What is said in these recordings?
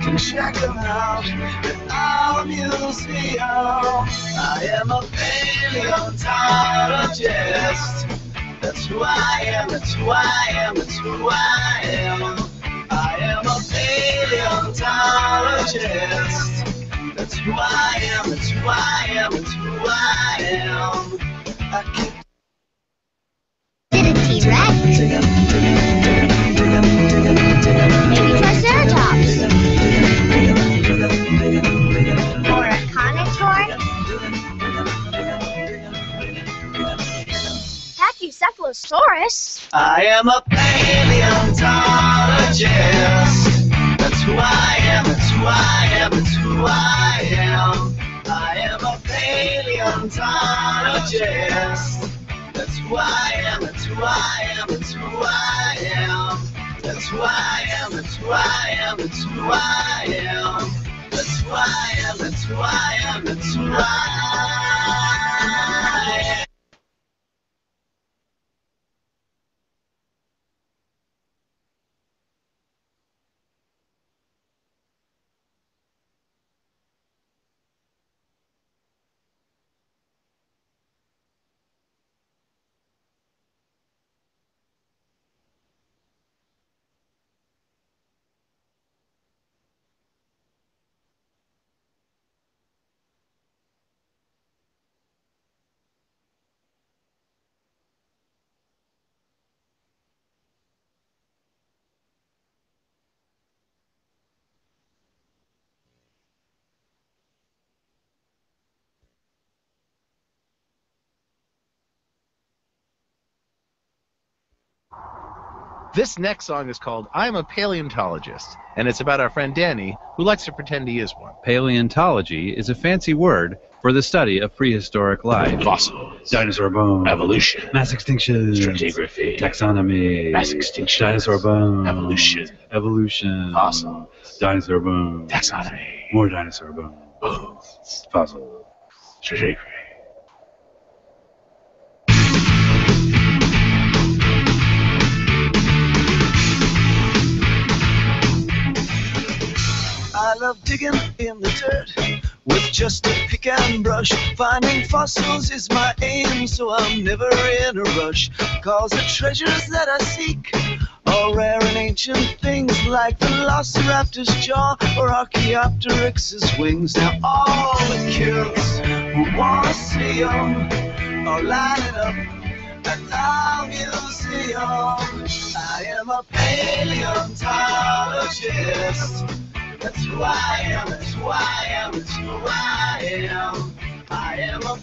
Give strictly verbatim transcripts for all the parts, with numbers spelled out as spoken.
can check them out at our museum. I am a paleontologist. That's who I am, that's who I am, that's who I am. I am a paleontologist. That's who I am, that's who I am, that's who I am. I can Did a T-Rex? Maybe Triceratops? Or a Carnotaur? Pachycephalosaurus? I am a paleontologist. That's who I am, that's who I am, that's who I am. I am a paleontologist. That's who I am, that's who I am, that's who I am. That's who I am, that's who I am, that's who I am. That's who I am, that's who I am, that's who I am. This next song is called I'm a Paleontologist, and it's about our friend Danny, who likes to pretend he is one. Paleontology is a fancy word for the study of prehistoric life. Fossils, Dinosaur bones, evolution, mass extinction, stratigraphy, taxonomy, mass extinction, dinosaur bones, evolution, evolution, fossils, dinosaur bones, taxonomy, more dinosaur bones, bones, fossils, stratigraphy. I love digging in the dirt with just a pick and brush. Finding fossils is my aim, so I'm never in a rush. Cause the treasures that I seek are rare and ancient things like Velociraptor's jaw or Archaeopteryx's wings. Now all the kids who wanna see them are lining up at our museum. I am a paleontologist. That's who I am, that's who I am, that's who I am. I am a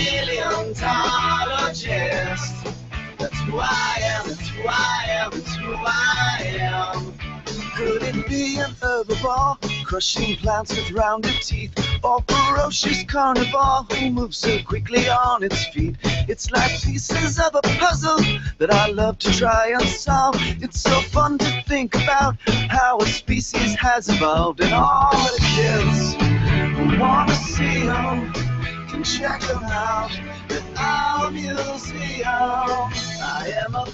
paleontologist. That's who I am, that's who I am, that's who I am. Could it be an herbivore, crushing plants with rounded teeth, or ferocious carnivore who moves so quickly on its feet? It's like pieces of a puzzle that I love to try and solve. It's so fun to think about how a species has evolved, and all the kids who want to see them can check them out at our museum. I am a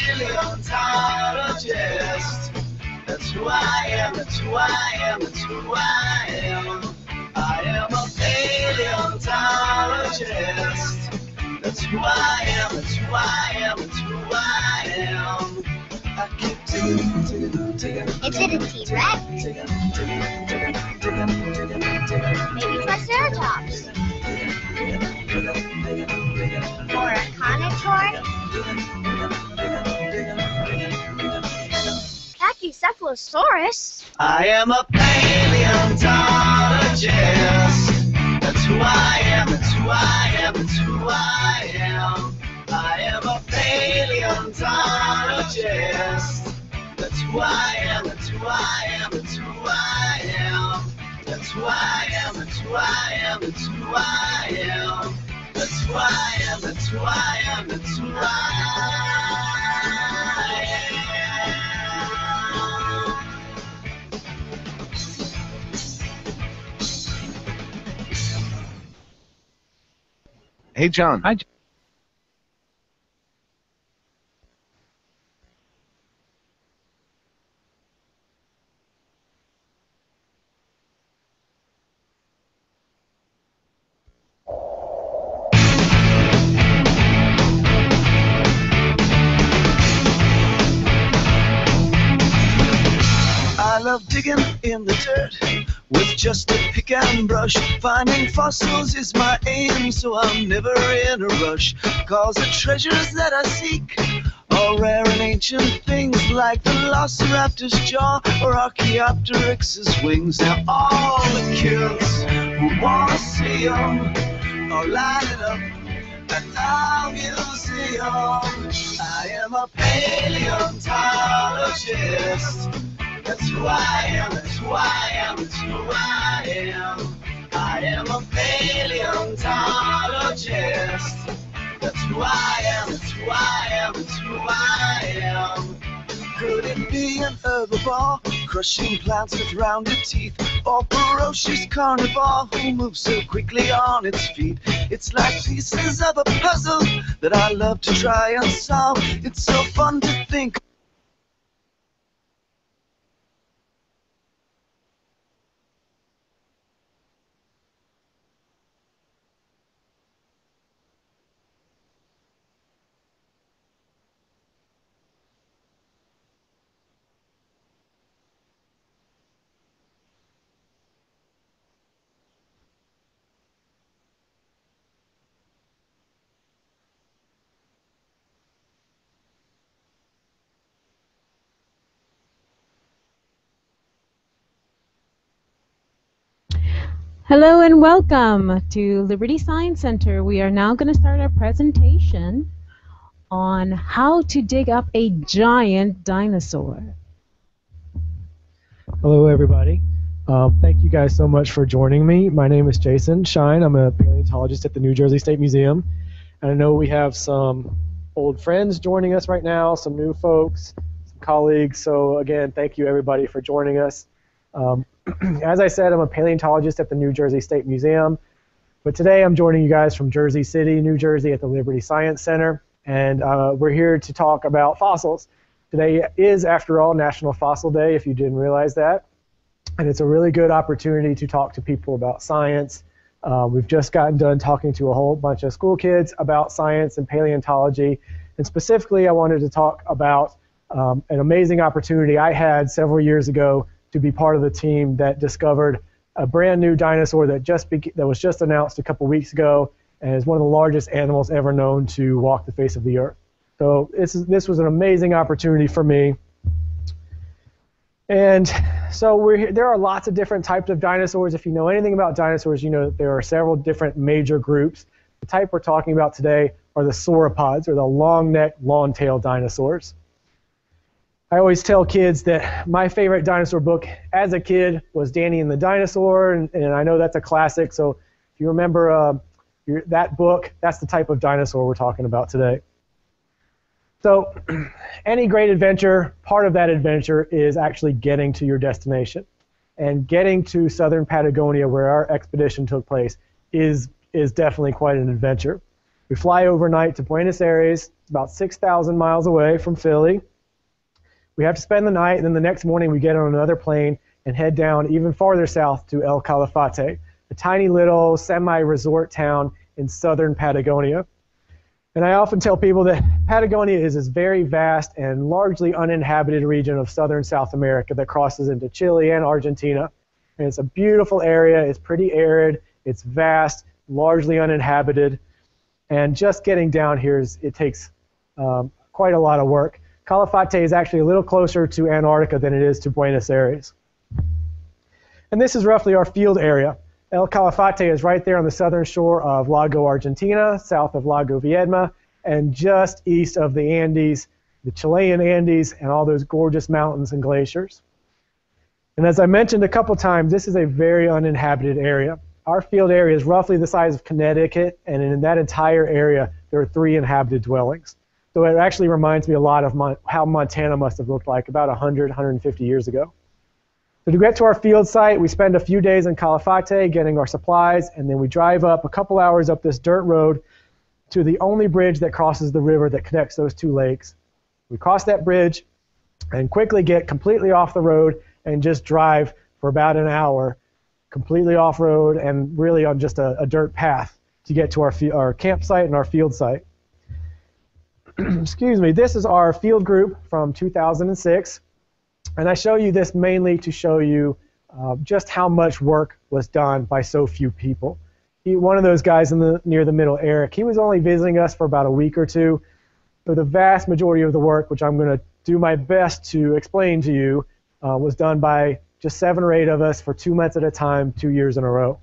paleontologist. That's who I am, that's who I am, that's who I am. I am a paleontologist. That's who I am, that's who I am, that's who I am. I keep digging, digging, digging. Is it a T-Rex? Maybe Triceratops? Or a Carnotaur? Pachycephalosaurus? I am a paleontologist. That's who I am, that's who I am, that's who I am. I am a paleontologist. That's who I am, that's who I am, that's who I am. That's who I am, that's who I am, that's who I am. That's who I am, that's who I am, that's who I am. Hey, John. Hi, digging in the dirt with just a pick and brush. Finding fossils is my aim, so I'm never in a rush. Cause the treasures that I seek are rare and ancient things, like the Velociraptor's jaw or Archaeopteryx's wings. Now all the kids who wanna see them are lining up at our museum. I am a paleontologist. That's who I am, that's who I am, that's who I am. I am a paleontologist. That's who I am, that's who I am, that's who I am. Could it be an herbivore, crushing plants with rounded teeth, or ferocious carnivore who moves so quickly on its feet? It's like pieces of a puzzle that I love to try and solve. It's so fun to think. Hello and welcome to Liberty Science Center. We are now going to start our presentation on how to dig up a giant dinosaur. Hello everybody. Um, thank you guys so much for joining me. My name is Jason Shine. I'm a paleontologist at the New Jersey State Museum. And I know we have some old friends joining us right now, some new folks, some colleagues. So again, thank you everybody for joining us. Um, As I said, I'm a paleontologist at the New Jersey State Museum, but today I'm joining you guys from Jersey City, New Jersey at the Liberty Science Center, and uh, we're here to talk about fossils. Today is, after all, National Fossil Day, if you didn't realize that, and it's a really good opportunity to talk to people about science. Uh, we've just gotten done talking to a whole bunch of school kids about science and paleontology, and specifically I wanted to talk about um, an amazing opportunity I had several years ago to be part of the team that discovered a brand new dinosaur that just be that was just announced a couple weeks ago, and is one of the largest animals ever known to walk the face of the earth. So this is, this was an amazing opportunity for me. And so we're here, there are lots of different types of dinosaurs. If you know anything about dinosaurs, you know that there are several different major groups. The type we're talking about today are the sauropods, or the long-necked, long-tailed dinosaurs. I always tell kids that my favorite dinosaur book as a kid was Danny and the Dinosaur, and, and I know that's a classic, so if you remember uh, your, that book, that's the type of dinosaur we're talking about today. So any great adventure, part of that adventure is actually getting to your destination. And getting to southern Patagonia, where our expedition took place, is, is definitely quite an adventure. We fly overnight to Buenos Aires, it's about six thousand miles away from Philly. We have to spend the night, and then the next morning we get on another plane and head down even farther south to El Calafate, a tiny little semi-resort town in southern Patagonia. And I often tell people that Patagonia is this very vast and largely uninhabited region of southern South America that crosses into Chile and Argentina. And it's a beautiful area. It's pretty arid. It's vast, largely uninhabited. And just getting down here, is, it takes um, quite a lot of work. Calafate is actually a little closer to Antarctica than it is to Buenos Aires. And this is roughly our field area. El Calafate is right there on the southern shore of Lago Argentina, south of Lago Viedma, and just east of the Andes, the Chilean Andes, and all those gorgeous mountains and glaciers. And as I mentioned a couple times, this is a very uninhabited area. Our field area is roughly the size of Connecticut, and in that entire area, there are three inhabited dwellings. So it actually reminds me a lot of Mon how Montana must have looked like about one hundred, one hundred fifty years ago. So to get to our field site, we spend a few days in Calafate getting our supplies, and then we drive up a couple hours up this dirt road to the only bridge that crosses the river that connects those two lakes. We cross that bridge and quickly get completely off the road and just drive for about an hour completely off-road and really on just a, a dirt path to get to our, our campsite and our field site. Excuse me, this is our field group from two thousand six. And I show you this mainly to show you uh, just how much work was done by so few people. He, one of those guys in the, near the middle, Eric, he was only visiting us for about a week or two. So the vast majority of the work, which I'm going to do my best to explain to you, uh, was done by just seven or eight of us for two months at a time, two years in a row.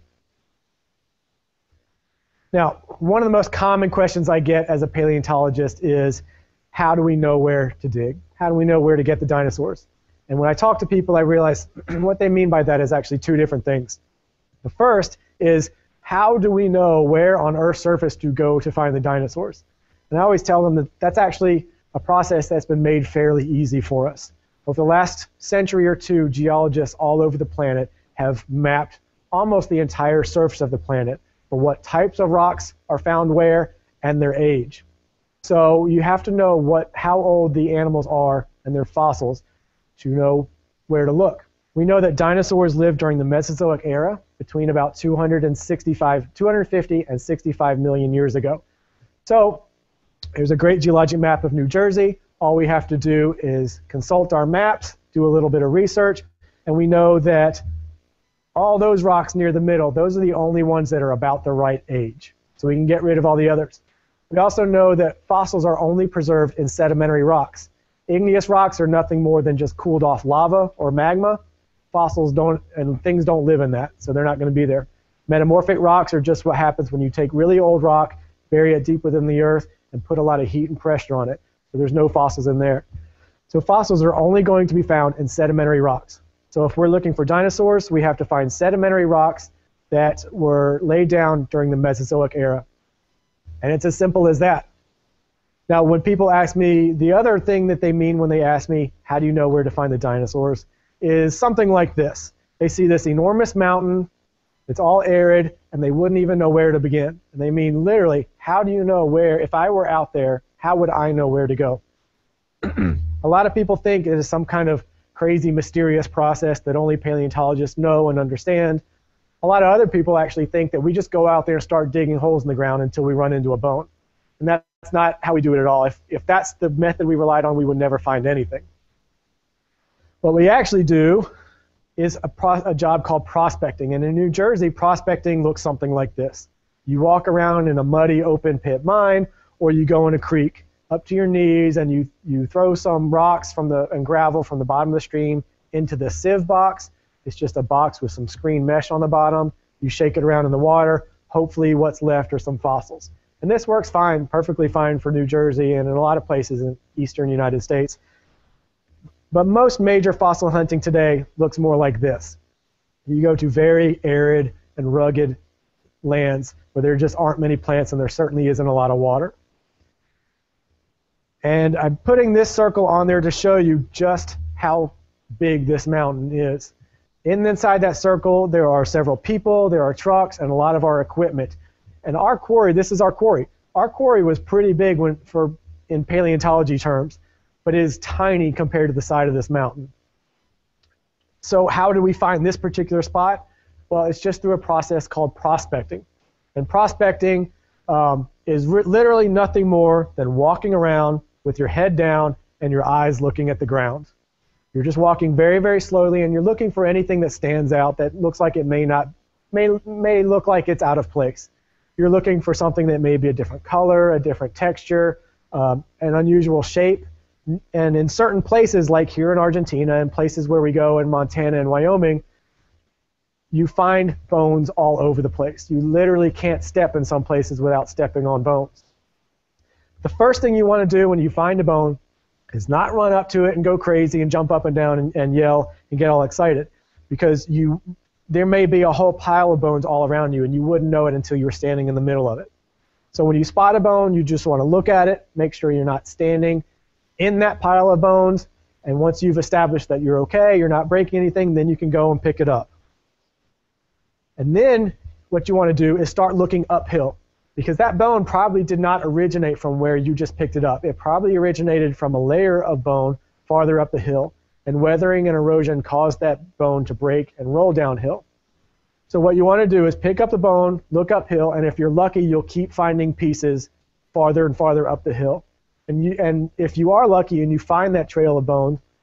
Now, one of the most common questions I get as a paleontologist is, how do we know where to dig? How do we know where to get the dinosaurs? And when I talk to people, I realize what they mean by that is actually two different things. The first is, how do we know where on Earth's surface to go to find the dinosaurs? And I always tell them that that's actually a process that's been made fairly easy for us. Over the last century or two, geologists all over the planet have mapped almost the entire surface of the planet for what types of rocks are found where and their age. So you have to know what, how old the animals are and their fossils to know where to look. We know that dinosaurs lived during the Mesozoic era between about two hundred sixty-five, two hundred fifty and sixty-five million years ago. So there's a great geologic map of New Jersey. All we have to do is consult our maps, do a little bit of research, and we know that all those rocks near the middle, those are the only ones that are about the right age. So we can get rid of all the others. We also know that fossils are only preserved in sedimentary rocks. Igneous rocks are nothing more than just cooled off lava or magma. Fossils don't, and things don't live in that, so they're not going to be there. Metamorphic rocks are just what happens when you take really old rock, bury it deep within the earth, and put a lot of heat and pressure on it. So there's no fossils in there. So fossils are only going to be found in sedimentary rocks. So if we're looking for dinosaurs, we have to find sedimentary rocks that were laid down during the Mesozoic era. And it's as simple as that. Now, when people ask me, the other thing that they mean when they ask me, how do you know where to find the dinosaurs, is something like this. They see this enormous mountain, it's all arid, and they wouldn't even know where to begin. And they mean literally, how do you know where, if I were out there, how would I know where to go? A lot of people think it is some kind of crazy, mysterious process that only paleontologists know and understand. A lot of other people actually think that we just go out there and start digging holes in the ground until we run into a bone. And that's not how we do it at all. If, if that's the method we relied on, we would never find anything. What we actually do is a, pro a job called prospecting. And in New Jersey, prospecting looks something like this. You walk around in a muddy, open pit mine, or you go in a creek up to your knees, and you, you throw some rocks from the, and gravel from the bottom of the stream into the sieve box. It's just a box with some screen mesh on the bottom. You shake it around in the water. Hopefully what's left are some fossils. And this works fine, perfectly fine for New Jersey and in a lot of places in eastern United States. But most major fossil hunting today looks more like this. You go to very arid and rugged lands where there just aren't many plants and there certainly isn't a lot of water. And I'm putting this circle on there to show you just how big this mountain is. And inside that circle, there are several people, there are trucks, and a lot of our equipment. And our quarry, this is our quarry. Our quarry was pretty big when, for, in paleontology terms, but it is tiny compared to the side of this mountain. So how do we find this particular spot? Well, it's just through a process called prospecting. And prospecting um, is literally nothing more than walking around with your head down and your eyes looking at the ground. You're just walking very, very slowly, and you're looking for anything that stands out that looks like it may not, may, may look like it's out of place. You're looking for something that may be a different color, a different texture, um, an unusual shape. And in certain places, like here in Argentina and places where we go in Montana and Wyoming, you find bones all over the place. You literally can't step in some places without stepping on bones. The first thing you want to do when you find a bone is not run up to it and go crazy and jump up and down and, and yell and get all excited, because you, there may be a whole pile of bones all around you and you wouldn't know it until you were standing in the middle of it. So when you spot a bone, you just want to look at it, make sure you're not standing in that pile of bones, and once you've established that you're okay, you're not breaking anything, then you can go and pick it up. And then what you want to do is start looking uphill, because that bone probably did not originate from where you just picked it up. It probably originated from a layer of bone farther up the hill, and weathering and erosion caused that bone to break and roll downhill. So what you want to do is pick up the bone, look uphill, and if you're lucky, you'll keep finding pieces farther and farther up the hill. And, you, and if you are lucky and you find that trail of bones,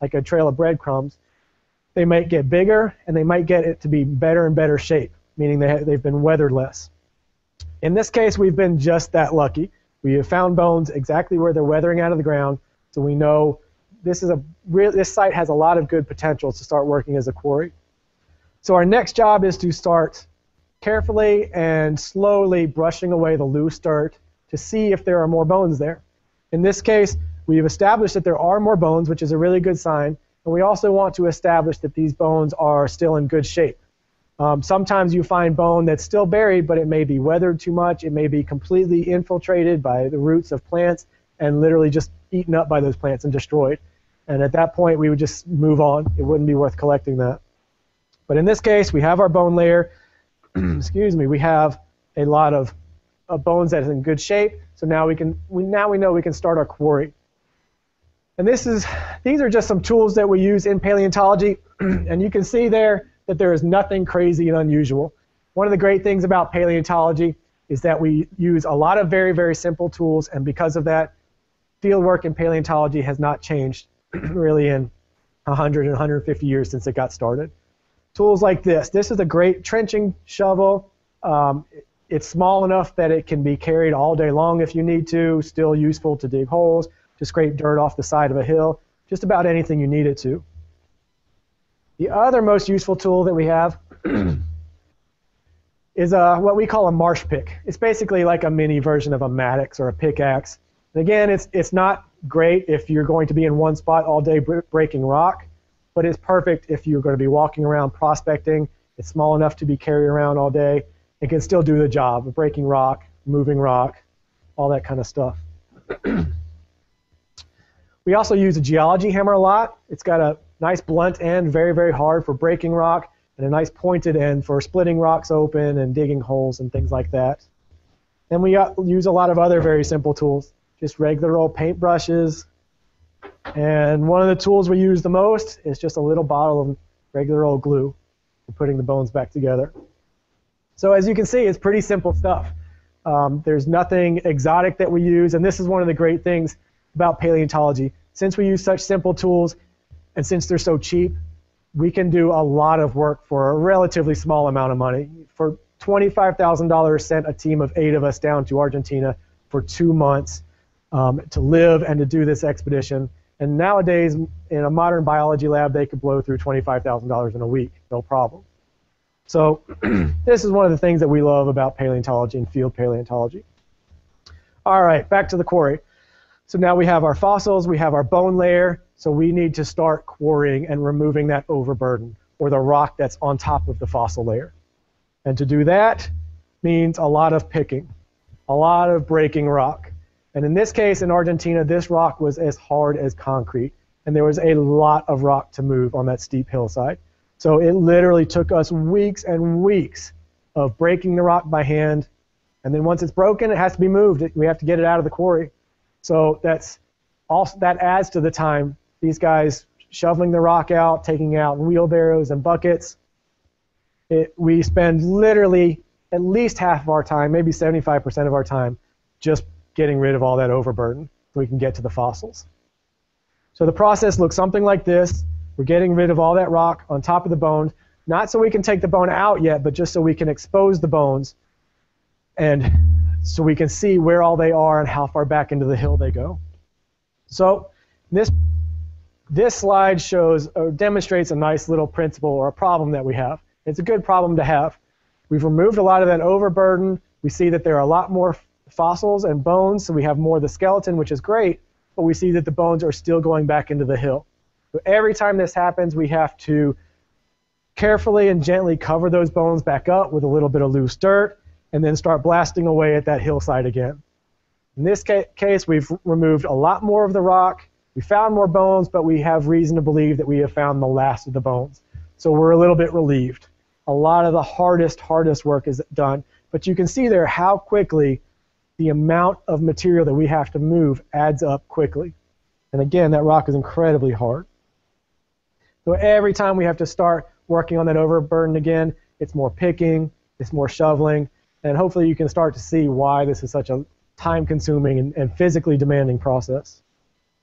like a trail of breadcrumbs, they might get bigger and they might get it to be better and better shape, meaning they ha they've been weathered less. In this case, we've been just that lucky. We have found bones exactly where they're weathering out of the ground, so we know this is a real, this site has a lot of good potential to start working as a quarry. So our next job is to start carefully and slowly brushing away the loose dirt to see if there are more bones there. In this case, we've established that there are more bones, which is a really good sign, and we also want to establish that these bones are still in good shape. Um, sometimes you find bone that's still buried, but it may be weathered too much. It may be completely infiltrated by the roots of plants and literally just eaten up by those plants and destroyed. And at that point, we would just move on. It wouldn't be worth collecting that. But in this case, we have our bone layer. Excuse me. We have a lot of, of bones that is in good shape. So now we can we now we know we can start our quarry. And this is these are just some tools that we use in paleontology. And you can see there that there is nothing crazy and unusual. One of the great things about paleontology is that we use a lot of very, very simple tools, and because of that, field work in paleontology has not changed really in one hundred and one hundred fifty years since it got started. Tools like this. This is a great trenching shovel. Um, it's small enough that it can be carried all day long if you need to, still useful to dig holes, to scrape dirt off the side of a hill, just about anything you need it to. The other most useful tool that we have is a, what we call a marsh pick. It's basically like a mini version of a mattox or a pickaxe. And again, it's, it's not great if you're going to be in one spot all day breaking rock, but it's perfect if you're going to be walking around prospecting. It's small enough to be carried around all day. It can still do the job of breaking rock, moving rock, all that kind of stuff. We also use a geology hammer a lot. It's got a nice blunt end, very, very hard for breaking rock, and a nice pointed end for splitting rocks open and digging holes and things like that. And we use a lot of other very simple tools, just regular old paint brushes. And one of the tools we use the most is just a little bottle of regular old glue for putting the bones back together. So as you can see, it's pretty simple stuff. Um, there's nothing exotic that we use, and this is one of the great things about paleontology. Since we use such simple tools, and since they're so cheap, we can do a lot of work for a relatively small amount of money. For twenty-five thousand dollars, sent a team of eight of us down to Argentina for two months um, to live and to do this expedition. And nowadays, in a modern biology lab, they could blow through twenty-five thousand dollars in a week, no problem. So this is one of the things that we love about paleontology and field paleontology. All right, back to the quarry. So now we have our fossils, we have our bone layer, so we need to start quarrying and removing that overburden, or the rock that's on top of the fossil layer. And to do that means a lot of picking, a lot of breaking rock. And in this case, in Argentina, this rock was as hard as concrete, and there was a lot of rock to move on that steep hillside. So it literally took us weeks and weeks of breaking the rock by hand, and then once it's broken, it has to be moved. We have to get it out of the quarry. So that's also, that adds to the time. These guys shoveling the rock out, taking out wheelbarrows and buckets. It, we spend literally at least half of our time, maybe seventy-five percent of our time, just getting rid of all that overburden so we can get to the fossils. So the process looks something like this. We're getting rid of all that rock on top of the bones, not so we can take the bone out yet, but just so we can expose the bones and so we can see where all they are and how far back into the hill they go. So this, this slide shows or demonstrates a nice little principle or a problem that we have. It's a good problem to have. We've removed a lot of that overburden. We see that there are a lot more fossils and bones, so we have more of the skeleton, which is great, but we see that the bones are still going back into the hill. So every time this happens, we have to carefully and gently cover those bones back up with a little bit of loose dirt, and then start blasting away at that hillside again. In this ca case, we've removed a lot more of the rock. We found more bones, but we have reason to believe that we have found the last of the bones. So we're a little bit relieved. A lot of the hardest, hardest work is done, but you can see there how quickly the amount of material that we have to move adds up quickly. And again, that rock is incredibly hard. So every time we have to start working on that overburden again, it's more picking, it's more shoveling, and hopefully you can start to see why this is such a time-consuming and, and physically demanding process.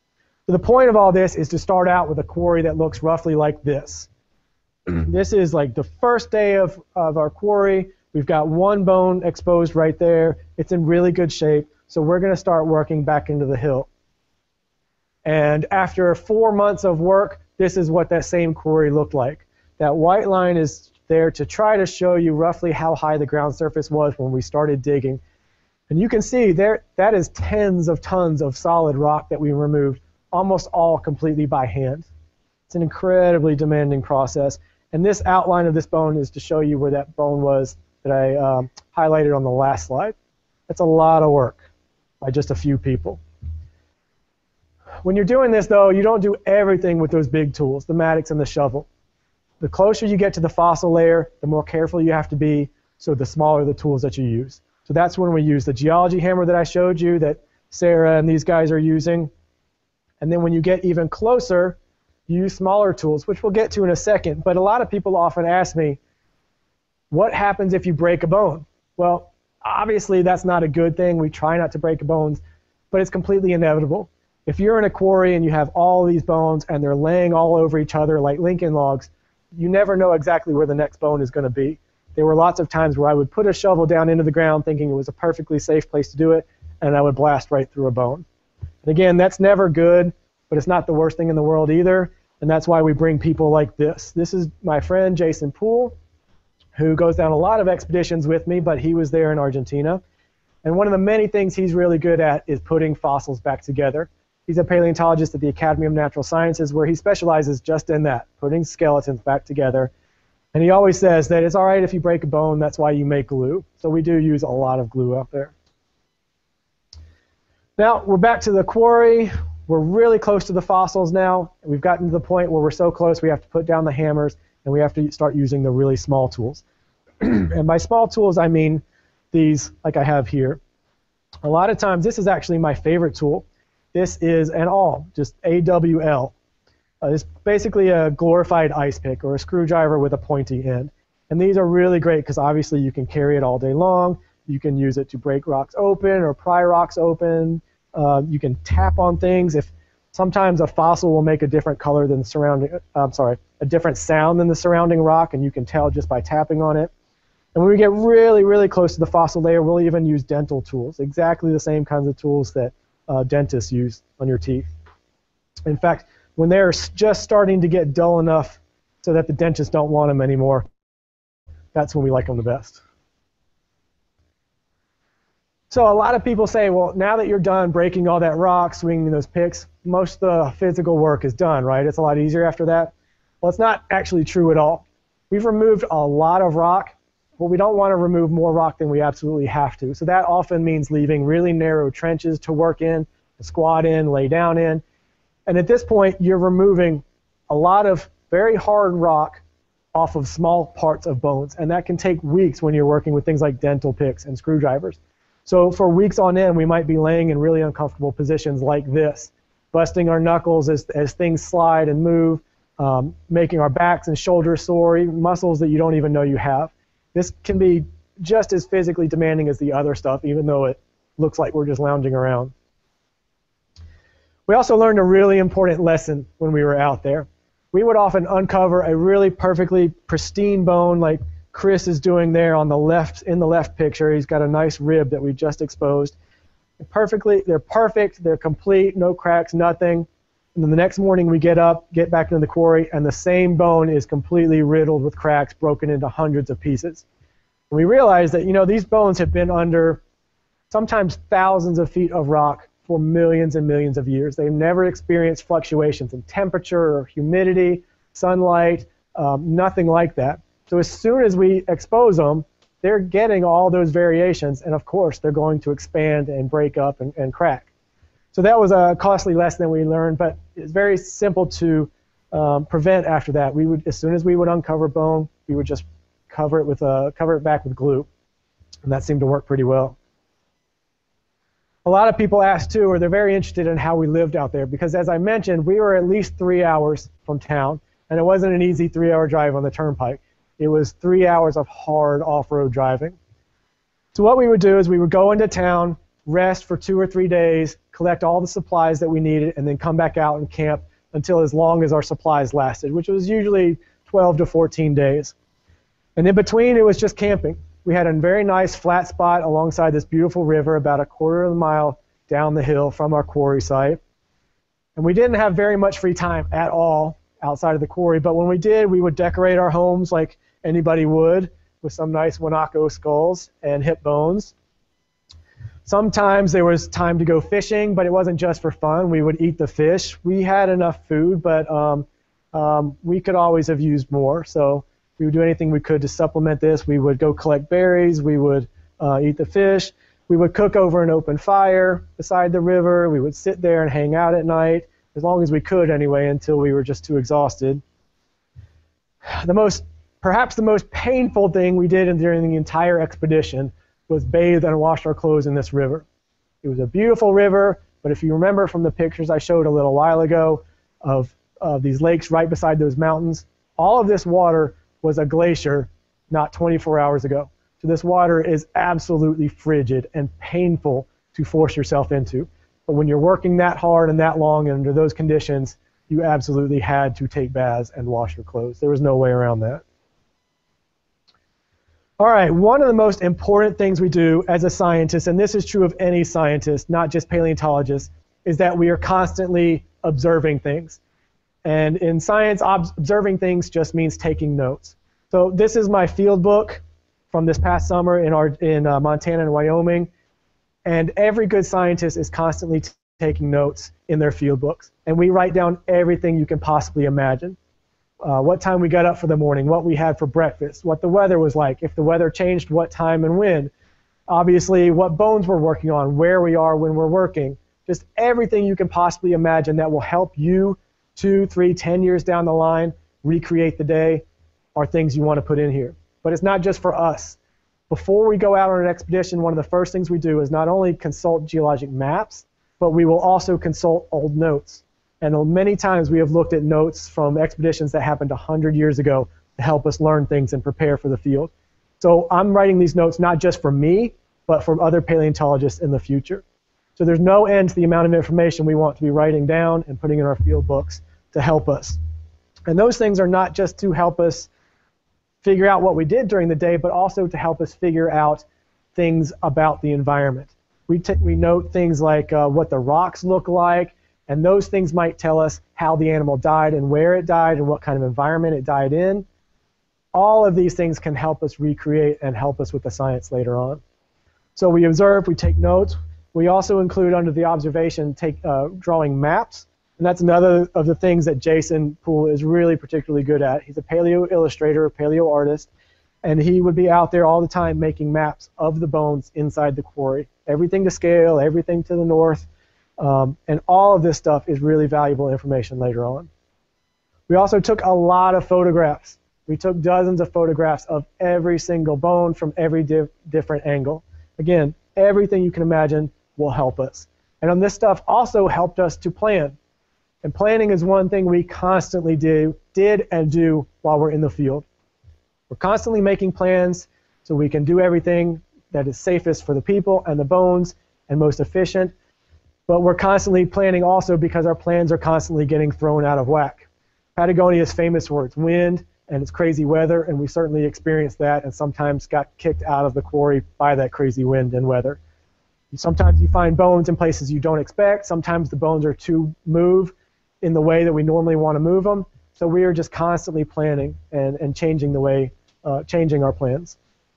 So the point of all this is to start out with a quarry that looks roughly like this. This is like the first day of, of our quarry. We've got one bone exposed right there. It's in really good shape. So we're going to start working back into the hill. And after four months of work, this is what that same quarry looked like. That white line is there to try to show you roughly how high the ground surface was when we started digging. And you can see there that is tens of tons of solid rock that we removed, almost all completely by hand. It's an incredibly demanding process. And this outline of this bone is to show you where that bone was that I um, highlighted on the last slide. That's a lot of work by just a few people. When you're doing this, though, you don't do everything with those big tools, the mattocks and the shovel. The closer you get to the fossil layer, the more careful you have to be, so the smaller the tools that you use. So that's when we use the geology hammer that I showed you that Sarah and these guys are using. And then when you get even closer, you use smaller tools, which we'll get to in a second. But a lot of people often ask me, what happens if you break a bone? Well, obviously that's not a good thing. We try not to break bones, but it's completely inevitable. If you're in a quarry and you have all these bones and they're laying all over each other like Lincoln logs, you never know exactly where the next bone is going to be. There were lots of times where I would put a shovel down into the ground thinking it was a perfectly safe place to do it, and I would blast right through a bone. And again, that's never good, but it's not the worst thing in the world either, and that's why we bring people like this. This is my friend Jason Poole, who goes down a lot of expeditions with me, but he was there in Argentina. And one of the many things he's really good at is putting fossils back together. He's a paleontologist at the Academy of Natural Sciences, where he specializes just in that, putting skeletons back together. And he always says that it's all right if you break a bone, that's why you make glue. So we do use a lot of glue out there. Now, we're back to the quarry. We're really close to the fossils now. We've gotten to the point where we're so close we have to put down the hammers, and we have to start using the really small tools. And by small tools, I mean these, like I have here. A lot of times, this is actually my favorite tool. This is an awl, just A W L. Uh, it's basically a glorified ice pick or a screwdriver with a pointy end. And these are really great because obviously you can carry it all day long. You can use it to break rocks open or pry rocks open. Uh, you can tap on things. If sometimes a fossil will make a different color than the surrounding, uh, I'm sorry, a different sound than the surrounding rock, and you can tell just by tapping on it. And when we get really, really close to the fossil layer, we'll even use dental tools, exactly the same kinds of tools that uh, dentists use on your teeth. In fact, when they're just starting to get dull enough so that the dentists don't want them anymore, that's when we like them the best. So a lot of people say, well, now that you're done breaking all that rock, swinging those picks, most of the physical work is done, right? It's a lot easier after that. Well, it's not actually true at all. We've removed a lot of rock, but we don't want to remove more rock than we absolutely have to. So that often means leaving really narrow trenches to work in, to squat in, lay down in. And at this point, you're removing a lot of very hard rock off of small parts of bones. And that can take weeks when you're working with things like dental picks and screwdrivers. So for weeks on end, we might be laying in really uncomfortable positions like this, busting our knuckles as, as things slide and move, um, making our backs and shoulders sore, even muscles that you don't even know you have. This can be just as physically demanding as the other stuff, even though it looks like we're just lounging around. We also learned a really important lesson when we were out there. We would often uncover a really perfectly pristine bone like Chris is doing there on the left, in the left picture. He's got a nice rib that we just exposed. Perfectly, they're perfect, they're complete, no cracks, nothing. And then the next morning we get up, get back into the quarry, and the same bone is completely riddled with cracks, broken into hundreds of pieces. And we realize that, you know, these bones have been under sometimes thousands of feet of rock for millions and millions of years. They've never experienced fluctuations in temperature or humidity, sunlight, um, nothing like that. So as soon as we expose them, they're getting all those variations, and of course they're going to expand and break up and, and crack. So that was a costly lesson that we learned, but it's very simple to um, prevent after that. We would, as soon as we would uncover bone, we would just cover it with a, cover it back with glue, and that seemed to work pretty well. A lot of people ask too, or they're very interested in how we lived out there, because as I mentioned, we were at least three hours from town, and it wasn't an easy three-hour drive on the turnpike. It was three hours of hard off-road driving. So what we would do is we would go into town, rest for two or three days, collect all the supplies that we needed, and then come back out and camp until as long as our supplies lasted, which was usually twelve to fourteen days. And in between, it was just camping. We had a very nice flat spot alongside this beautiful river about a quarter of a mile down the hill from our quarry site. And we didn't have very much free time at all outside of the quarry, but when we did, we would decorate our homes like anybody would with some nice Wanako skulls and hip bones. Sometimes there was time to go fishing, but it wasn't just for fun. We would eat the fish. We had enough food, but um, um, we could always have used more. So we would do anything we could to supplement this. We would go collect berries. We would uh, eat the fish. We would cook over an open fire beside the river. We would sit there and hang out at night, as long as we could anyway, until we were just too exhausted. The most, perhaps the most painful thing we did during the entire expedition was bathe and wash our clothes in this river. It was a beautiful river, but if you remember from the pictures I showed a little while ago of, of these lakes right beside those mountains, all of this water was a glacier not twenty-four hours ago. So this water is absolutely frigid and painful to force yourself into. But when you're working that hard and that long and under those conditions, you absolutely had to take baths and wash your clothes. There was no way around that. All right, one of the most important things we do as a scientist, and this is true of any scientist, not just paleontologists, is that we are constantly observing things. And in science, observing things just means taking notes. So this is my field book from this past summer in, our, in uh, Montana and Wyoming. And every good scientist is constantly t taking notes in their field books. And we write down everything you can possibly imagine. Uh, what time we got up for the morning, what we had for breakfast, what the weather was like, if the weather changed, what time and when. Obviously, what bones we're working on, where we are when we're working. Just everything you can possibly imagine that will help you two, three, ten years down the line recreate the day are things you want to put in here. But it's not just for us. Before we go out on an expedition, one of the first things we do is not only consult geologic maps, but we will also consult old notes. And many times we have looked at notes from expeditions that happened one hundred years ago to help us learn things and prepare for the field. So I'm writing these notes not just for me, but for other paleontologists in the future. So there's no end to the amount of information we want to be writing down and putting in our field books to help us. And those things are not just to help us figure out what we did during the day, but also to help us figure out things about the environment. We, we note things like uh, what the rocks look like, and those things might tell us how the animal died and where it died and what kind of environment it died in. All of these things can help us recreate and help us with the science later on. So we observe, we take notes. We also include under the observation take uh, drawing maps. And that's another of the things that Jason Poole is really particularly good at. He's a paleo illustrator, a paleo artist, and he would be out there all the time making maps of the bones inside the quarry. Everything to scale, everything to the north, um, and all of this stuff is really valuable information later on. We also took a lot of photographs. We took dozens of photographs of every single bone from every diff different angle. Again, everything you can imagine will help us. And on this stuff also helped us to plan. And planning is one thing we constantly do, did and do while we're in the field. We're constantly making plans so we can do everything that is safest for the people and the bones and most efficient. But we're constantly planning also because our plans are constantly getting thrown out of whack. Patagonia's famous words, wind and it's crazy weather, and we certainly experienced that and sometimes got kicked out of the quarry by that crazy wind and weather. Sometimes you find bones in places you don't expect. Sometimes the bones are too moved in the way that we normally want to move them. So we are just constantly planning and, and changing the way, uh, changing our plans.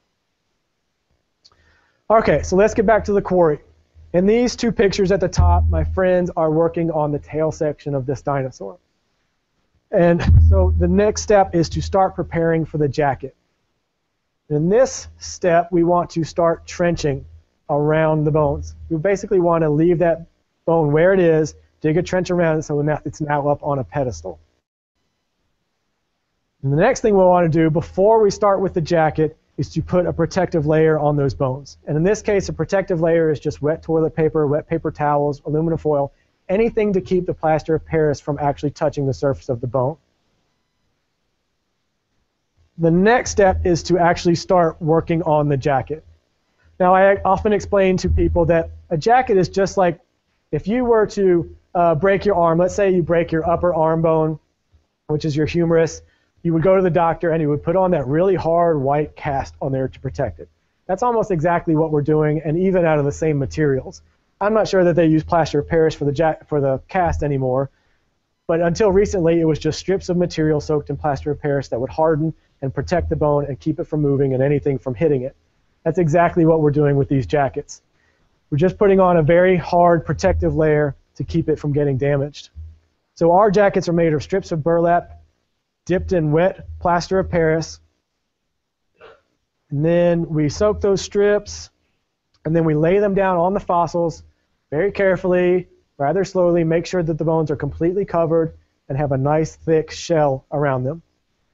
Okay, so let's get back to the quarry. In these two pictures at the top, my friends are working on the tail section of this dinosaur. And so the next step is to start preparing for the jacket. In this step, we want to start trenching around the bones. We basically want to leave that bone where it is, dig a trench around it so it's now up on a pedestal. And the next thing we'll want to do before we start with the jacket is to put a protective layer on those bones. And in this case, a protective layer is just wet toilet paper, wet paper towels, aluminum foil, anything to keep the plaster of Paris from actually touching the surface of the bone. The next step is to actually start working on the jacket. Now, I often explain to people that a jacket is just like if you were to uh, break your arm. Let's say you break your upper arm bone, which is your humerus. You would go to the doctor and he would put on that really hard white cast on there to protect it. That's almost exactly what we're doing, and even out of the same materials. I'm not sure that they use plaster of Paris for the jack for the cast anymore, but until recently it was just strips of material soaked in plaster of Paris that would harden and protect the bone and keep it from moving and anything from hitting it. That's exactly what we're doing with these jackets. We're just putting on a very hard protective layer to keep it from getting damaged. So our jackets are made of strips of burlap dipped in wet plaster of Paris. And then we soak those strips, and then we lay them down on the fossils very carefully, rather slowly, make sure that the bones are completely covered and have a nice thick shell around them.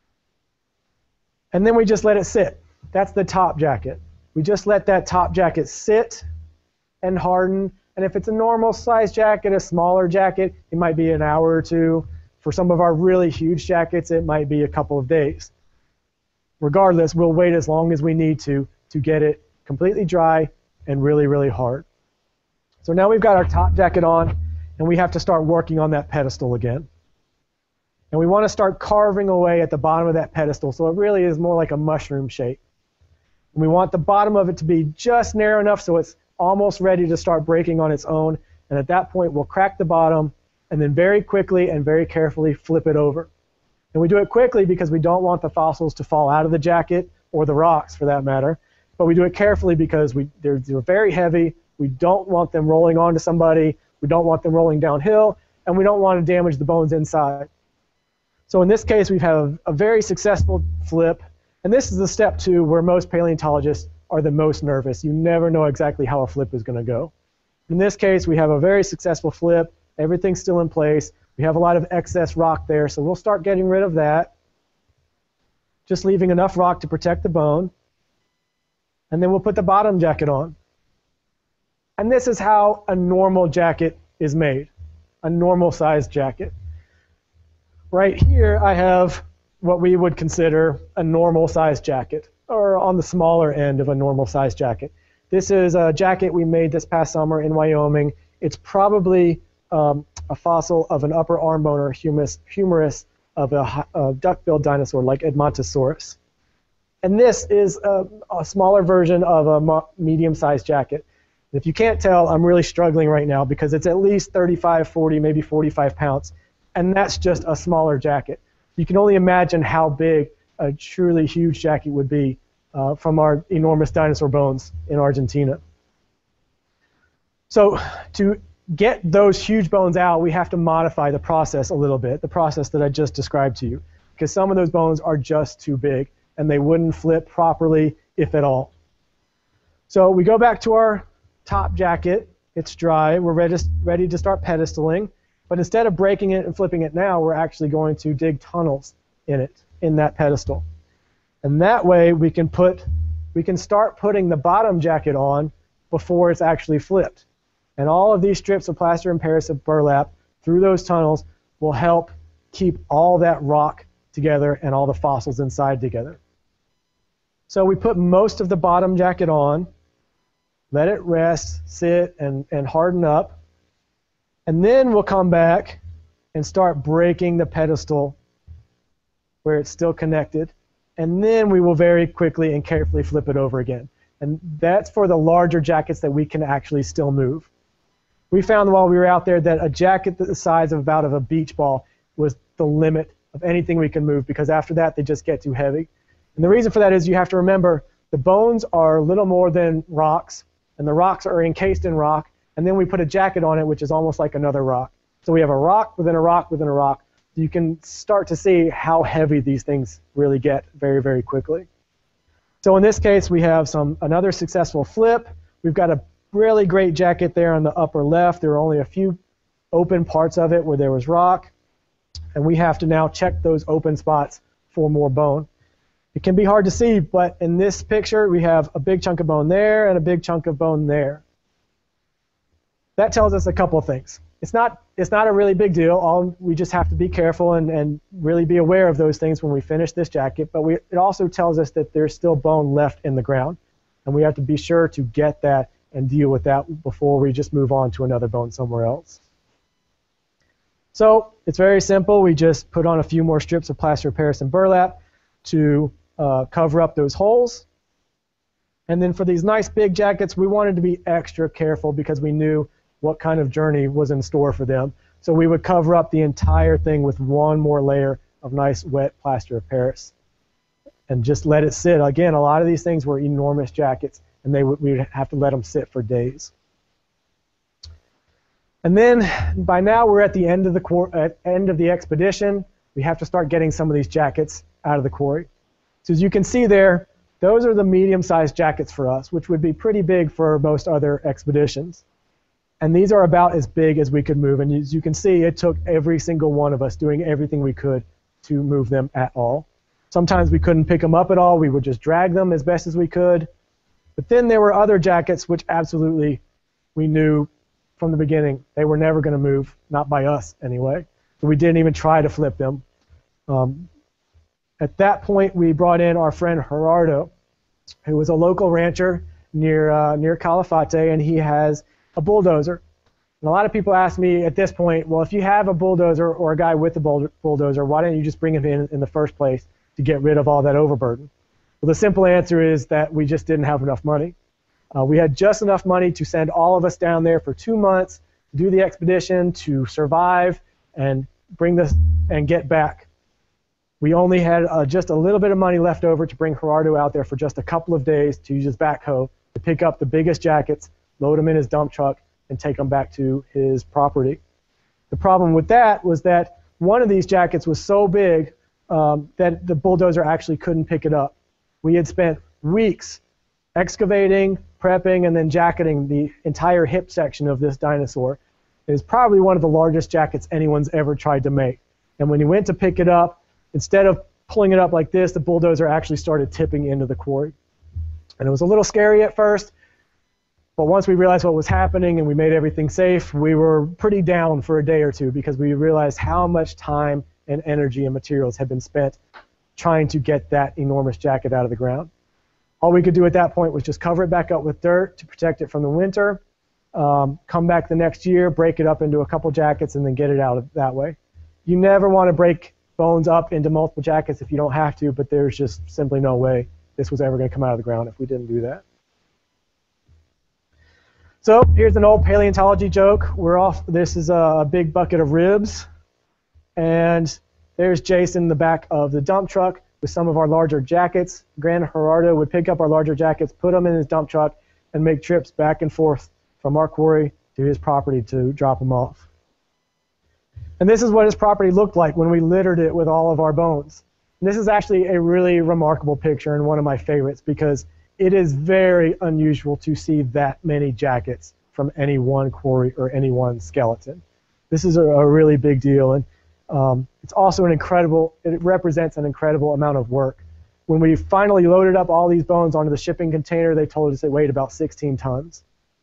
And then we just let it sit. That's the top jacket. We just let that top jacket sit and harden. And if it's a normal size jacket, a smaller jacket, it might be an hour or two. For some of our really huge jackets, it might be a couple of days. Regardless, we'll wait as long as we need to to get it completely dry and really, really hard. So now we've got our top jacket on, and we have to start working on that pedestal again. And we want to start carving away at the bottom of that pedestal, so it really is more like a mushroom shape. And we want the bottom of it to be just narrow enough so it's almost ready to start breaking on its own. And at that point, we'll crack the bottom, and then very quickly and very carefully flip it over. And we do it quickly because we don't want the fossils to fall out of the jacket, or the rocks for that matter. But we do it carefully because we, they're, they're very heavy. We don't want them rolling onto somebody. We don't want them rolling downhill. And we don't want to damage the bones inside. So in this case, we've had a, a very successful flip. And this is the step two where most paleontologists are the most nervous. You never know exactly how a flip is going to go. In this case, we have a very successful flip. Everything's still in place. We have a lot of excess rock there, so we'll start getting rid of that. Just leaving enough rock to protect the bone. And then we'll put the bottom jacket on. And this is how a normal jacket is made, a normal sized jacket. Right here I have what we would consider a normal sized jacket, or on the smaller end of a normal sized jacket. This is a jacket we made this past summer in Wyoming. It's probably um, a fossil of an upper arm bone or humerus, humerus of a, a duck-billed dinosaur like Dreadnoughtus. And this is a, a smaller version of a medium-sized jacket. If you can't tell, I'm really struggling right now because it's at least thirty-five, forty, maybe forty-five pounds. And that's just a smaller jacket. You can only imagine how big a truly huge jacket would be uh, from our enormous dinosaur bones in Argentina. So to get those huge bones out, we have to modify the process a little bit, the process that I just described to you, because some of those bones are just too big, and they wouldn't flip properly, if at all. So we go back to our top jacket. It's dry. We're ready to, ready to start pedestaling. But instead of breaking it and flipping it now, we're actually going to dig tunnels in it, in that pedestal. And that way we can put, we can start putting the bottom jacket on before it's actually flipped. And all of these strips of plaster and Paris of burlap through those tunnels will help keep all that rock together and all the fossils inside together. So we put most of the bottom jacket on, let it rest, sit, and, and harden up. And then we'll come back and start breaking the pedestal where it's still connected. And then we will very quickly and carefully flip it over again. And that's for the larger jackets that we can actually still move. We found while we were out there that a jacket the size of about of a beach ball was the limit of anything we can move, because after that they just get too heavy. And the reason for that is you have to remember the bones are little more than rocks, and the rocks are encased in rock, and then we put a jacket on it which is almost like another rock. So we have a rock within a rock within a rock. You can start to see how heavy these things really get very, very quickly. So in this case we have some another successful flip. We've got a really great jacket there on the upper left. There are only a few open parts of it where there was rock, and we have to now check those open spots for more bone. It can be hard to see, but in this picture we have a big chunk of bone there and a big chunk of bone there. That tells us a couple of things. It's not, it's not a really big deal. All, we just have to be careful and, and really be aware of those things when we finish this jacket, but we, it also tells us that there's still bone left in the ground, and we have to be sure to get that and deal with that before we just move on to another bone somewhere else. So it's very simple. We just put on a few more strips of plaster of Paris and burlap to uh, cover up those holes. And then for these nice big jackets, we wanted to be extra careful because we knew what kind of journey was in store for them. So we would cover up the entire thing with one more layer of nice wet plaster of Paris and just let it sit. Again, a lot of these things were enormous jackets, and they would, we would have to let them sit for days. And then by now we're at the end of the at end of the expedition. We have to start getting some of these jackets out of the quarry. So as you can see there, those are the medium-sized jackets for us, which would be pretty big for most other expeditions. And these are about as big as we could move. And as you can see, it took every single one of us doing everything we could to move them at all. Sometimes we couldn't pick them up at all. We would just drag them as best as we could. But then there were other jackets which absolutely we knew from the beginning they were never going to move, not by us anyway. So we didn't even try to flip them. Um, at that point, we brought in our friend Gerardo, who was a local rancher near uh, near Calafate, and he has a bulldozer. And a lot of people ask me at this point, well, if you have a bulldozer or a guy with a bulldozer, why don't you just bring him in in the first place to get rid of all that overburden? Well, the simple answer is that we just didn't have enough money. Uh, we had just enough money to send all of us down there for two months, to do the expedition, to survive, and bring this and get back. We only had uh, just a little bit of money left over to bring Gerardo out there for just a couple of days to use his backhoe to pick up the biggest jackets, load them in his dump truck, and take them back to his property. The problem with that was that one of these jackets was so big um, that the bulldozer actually couldn't pick it up. We had spent weeks excavating, prepping, and then jacketing the entire hip section of this dinosaur. It is probably one of the largest jackets anyone's ever tried to make. And when he went to pick it up, instead of pulling it up like this, the bulldozer actually started tipping into the quarry. And it was a little scary at first, but once we realized what was happening and we made everything safe, we were pretty down for a day or two because we realized how much time and energy and materials had been spent trying to get that enormous jacket out of the ground. All we could do at that point was just cover it back up with dirt to protect it from the winter, um, come back the next year, break it up into a couple jackets, and then get it out of that way. You never want to break bones up into multiple jackets if you don't have to, but there's just simply no way this was ever going to come out of the ground if we didn't do that. So here's an old paleontology joke. We're off. This is a big bucket of ribs, and there's Jason in the back of the dump truck with some of our larger jackets. Grand Gerardo would pick up our larger jackets, put them in his dump truck, and make trips back and forth from our quarry to his property to drop them off. And this is what his property looked like when we littered it with all of our bones. And this is actually a really remarkable picture and one of my favorites because it is very unusual to see that many jackets from any one quarry or any one skeleton. This is a, a really big deal, and um, it's also an incredible, it represents an incredible amount of work. When we finally loaded up all these bones onto the shipping container, they told us it weighed about sixteen tons.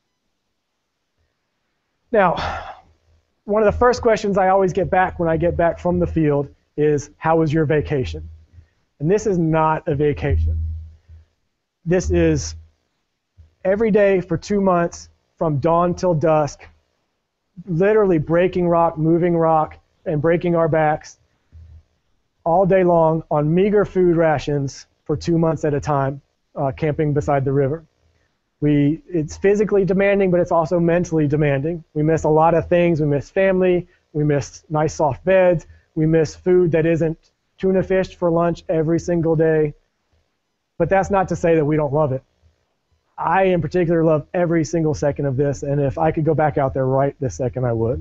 Now, one of the first questions I always get back when I get back from the field is, how was your vacation? And this is not a vacation. This is every day for two months from dawn till dusk, literally breaking rock, moving rock, and breaking our backs all day long on meager food rations for two months at a time, uh, camping beside the river. We, it's physically demanding, but it's also mentally demanding. We miss a lot of things. We miss family. We miss nice soft beds. We miss food that isn't tuna fish for lunch every single day. But that's not to say that we don't love it. I, in particular, love every single second of this, and if I could go back out there right this second, I would.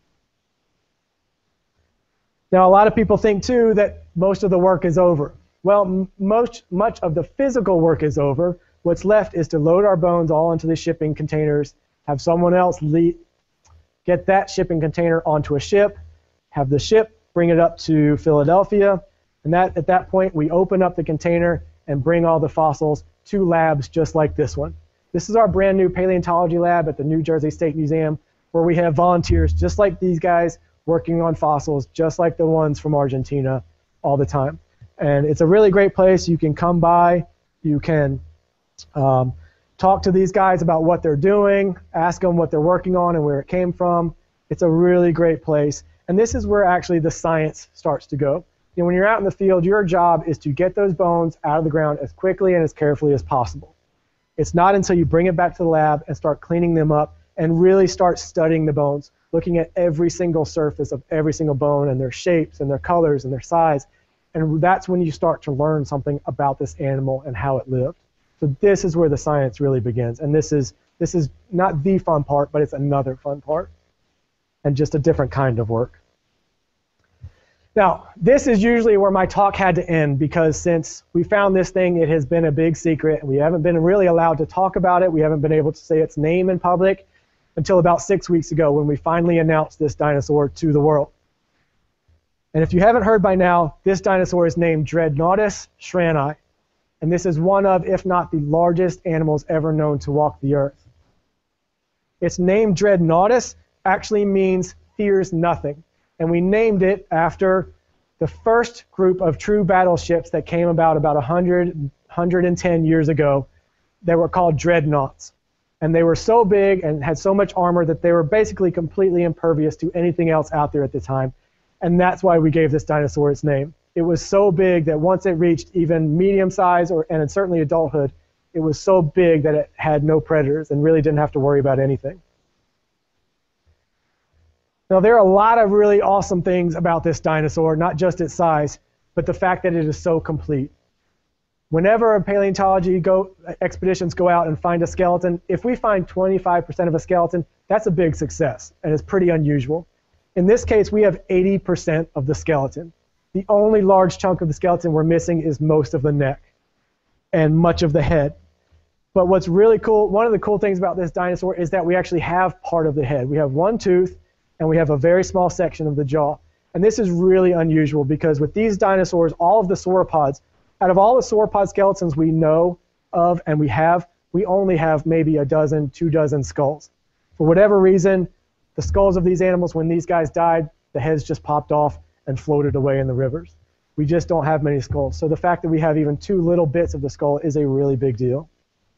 Now, a lot of people think, too, that most of the work is over. Well, most, much of the physical work is over. What's left is to load our bones all into the shipping containers, have someone else lead, get that shipping container onto a ship, have the ship bring it up to Philadelphia, and that, at that point, we open up the container and bring all the fossils to labs just like this one. This is our brand new paleontology lab at the New Jersey State Museum, where we have volunteers just like these guys working on fossils, just like the ones from Argentina all the time. And it's a really great place. You can come by, you can um, talk to these guys about what they're doing, ask them what they're working on and where it came from. It's a really great place. And this is where actually the science starts to go. You know, when you're out in the field, your job is to get those bones out of the ground as quickly and as carefully as possible. It's not until you bring it back to the lab and start cleaning them up and really start studying the bones, looking at every single surface of every single bone and their shapes and their colors and their size. And that's when you start to learn something about this animal and how it lived. So this is where the science really begins. And this is, this is not the fun part, but it's another fun part and just a different kind of work. Now, this is usually where my talk had to end, because since we found this thing, it has been a big secret, and we haven't been really allowed to talk about it. We haven't been able to say its name in public until about six weeks ago when we finally announced this dinosaur to the world. And if you haven't heard by now, this dinosaur is named Dreadnoughtus schrani, and this is one of, if not the largest animals ever known to walk the earth. Its name Dreadnoughtus actually means fears nothing. And we named it after the first group of true battleships that came about about one hundred, one hundred ten years ago that were called dreadnoughts. And they were so big and had so much armor that they were basically completely impervious to anything else out there at the time. And that's why we gave this dinosaur its name. It was so big that once it reached even medium size, or, and certainly adulthood, it was so big that it had no predators and really didn't have to worry about anything. Now, there are a lot of really awesome things about this dinosaur, not just its size, but the fact that it is so complete. Whenever paleontology go, expeditions go out and find a skeleton, if we find twenty-five percent of a skeleton, that's a big success, and it's pretty unusual. In this case, we have eighty percent of the skeleton. The only large chunk of the skeleton we're missing is most of the neck and much of the head. But what's really cool, one of the cool things about this dinosaur is that we actually have part of the head. We have one tooth, and we have a very small section of the jaw. And this is really unusual because with these dinosaurs, all of the sauropods, out of all the sauropod skeletons we know of and we have, we only have maybe a dozen, two dozen skulls. For whatever reason, the skulls of these animals, when these guys died, the heads just popped off and floated away in the rivers. We just don't have many skulls. So the fact that we have even two little bits of the skull is a really big deal.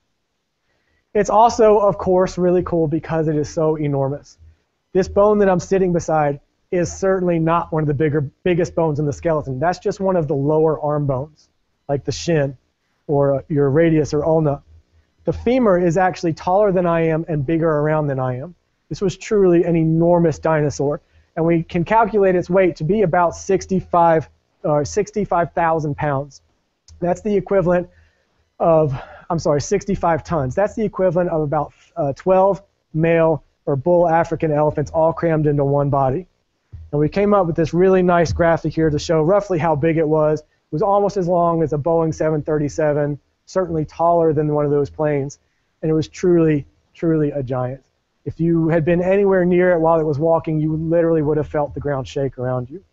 It's also, of course, really cool because it is so enormous. This bone that I'm sitting beside is certainly not one of the bigger, biggest bones in the skeleton. That's just one of the lower arm bones, like the shin or your radius or ulna. The femur is actually taller than I am and bigger around than I am. This was truly an enormous dinosaur, and we can calculate its weight to be about sixty-five or sixty-five thousand pounds. That's the equivalent of, I'm sorry, sixty-five tons. That's the equivalent of about uh, twelve male or bull African elephants all crammed into one body. And we came up with this really nice graphic here to show roughly how big it was. It was almost as long as a Boeing seven thirty-seven, certainly taller than one of those planes, and it was truly, truly a giant. If you had been anywhere near it while it was walking, you literally would have felt the ground shake around you.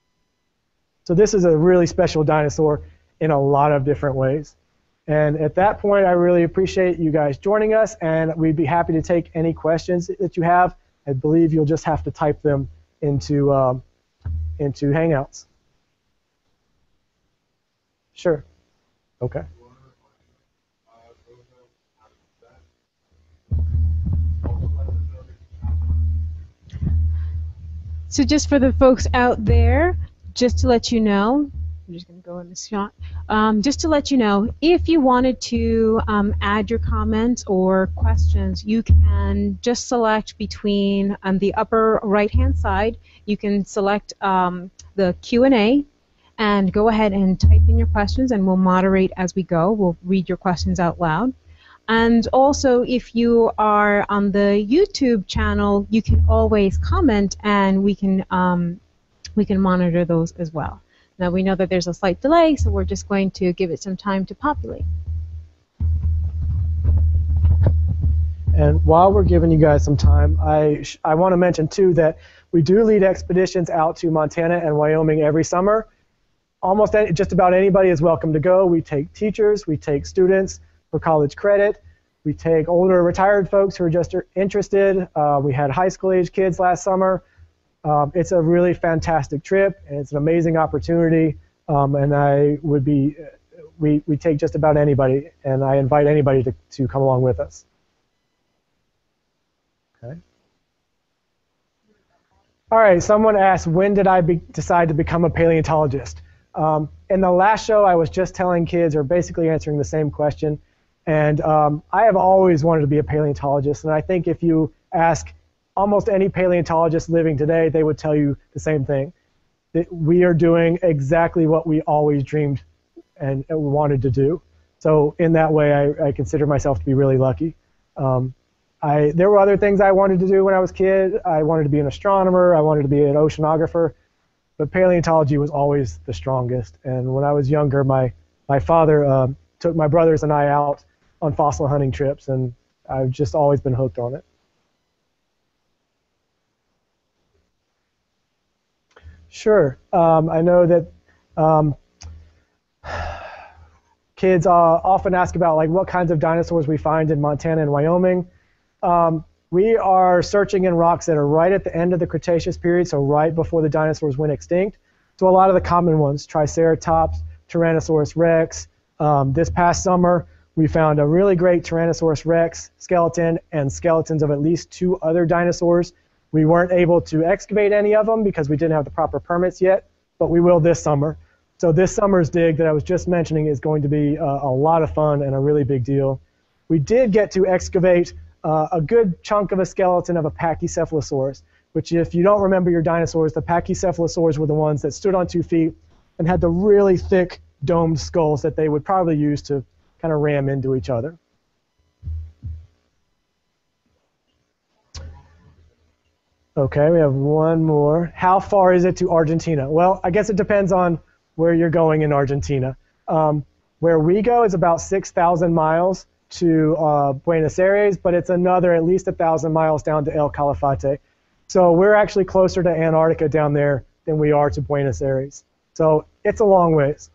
So this is a really special dinosaur in a lot of different ways. And at that point, I really appreciate you guys joining us, and we'd be happy to take any questions that you have. I believe you'll just have to type them into, um, into Hangouts. Sure. Okay. So just for the folks out there, just to let you know, I'm just going to go in this shot. Um, just to let you know, if you wanted to um, add your comments or questions, you can just select between on the upper right-hand side. You can select um, the Q and A and go ahead and type in your questions, and we'll moderate as we go. We'll read your questions out loud. And also, if you are on the YouTube channel, you can always comment, and we can um, we can monitor those as well. Now, we know that there's a slight delay, so we're just going to give it some time to populate. And while we're giving you guys some time, I, sh I want to mention, too, that we do lead expeditions out to Montana and Wyoming every summer. Almost any, just about anybody is welcome to go. We take teachers, we take students for college credit, we take older retired folks who are just interested. Uh, we had high school age kids last summer. Um, it's a really fantastic trip, and it's an amazing opportunity, um, and I would be we, we take just about anybody, and I invite anybody to, to come along with us. Okay. All right, someone asked, when did I be, decide to become a paleontologist? Um, in the last show, I was just telling kids, or basically answering the same question, and um, I have always wanted to be a paleontologist, and I think if you ask almost any paleontologist living today, they would tell you the same thing. That we are doing exactly what we always dreamed and wanted to do. So in that way, I, I consider myself to be really lucky. Um, I, there were other things I wanted to do when I was a kid. I wanted to be an astronomer. I wanted to be an oceanographer. But paleontology was always the strongest. And when I was younger, my, my father uh, took my brothers and I out on fossil hunting trips, and I've just always been hooked on it. Sure. Um, I know that um, kids uh, often ask about like what kinds of dinosaurs we find in Montana and Wyoming. Um, we are searching in rocks that are right at the end of the Cretaceous period, so right before the dinosaurs went extinct. So a lot of the common ones, Triceratops, Tyrannosaurus rex. Um, this past summer, we found a really great Tyrannosaurus rex skeleton and skeletons of at least two other dinosaurs. We weren't able to excavate any of them because we didn't have the proper permits yet, but we will this summer. So this summer's dig that I was just mentioning is going to be uh, a lot of fun and a really big deal. We did get to excavate uh, a good chunk of a skeleton of a Pachycephalosaurus, which if you don't remember your dinosaurs, the Pachycephalosaurs were the ones that stood on two feet and had the really thick domed skulls that they would probably use to kind of ram into each other. Okay, we have one more. How far is it to Argentina? Well, I guess it depends on where you're going in Argentina. Um, where we go is about six thousand miles to uh, Buenos Aires, but it's another at least one thousand miles down to El Calafate. So we're actually closer to Antarctica down there than we are to Buenos Aires. So it's a long ways.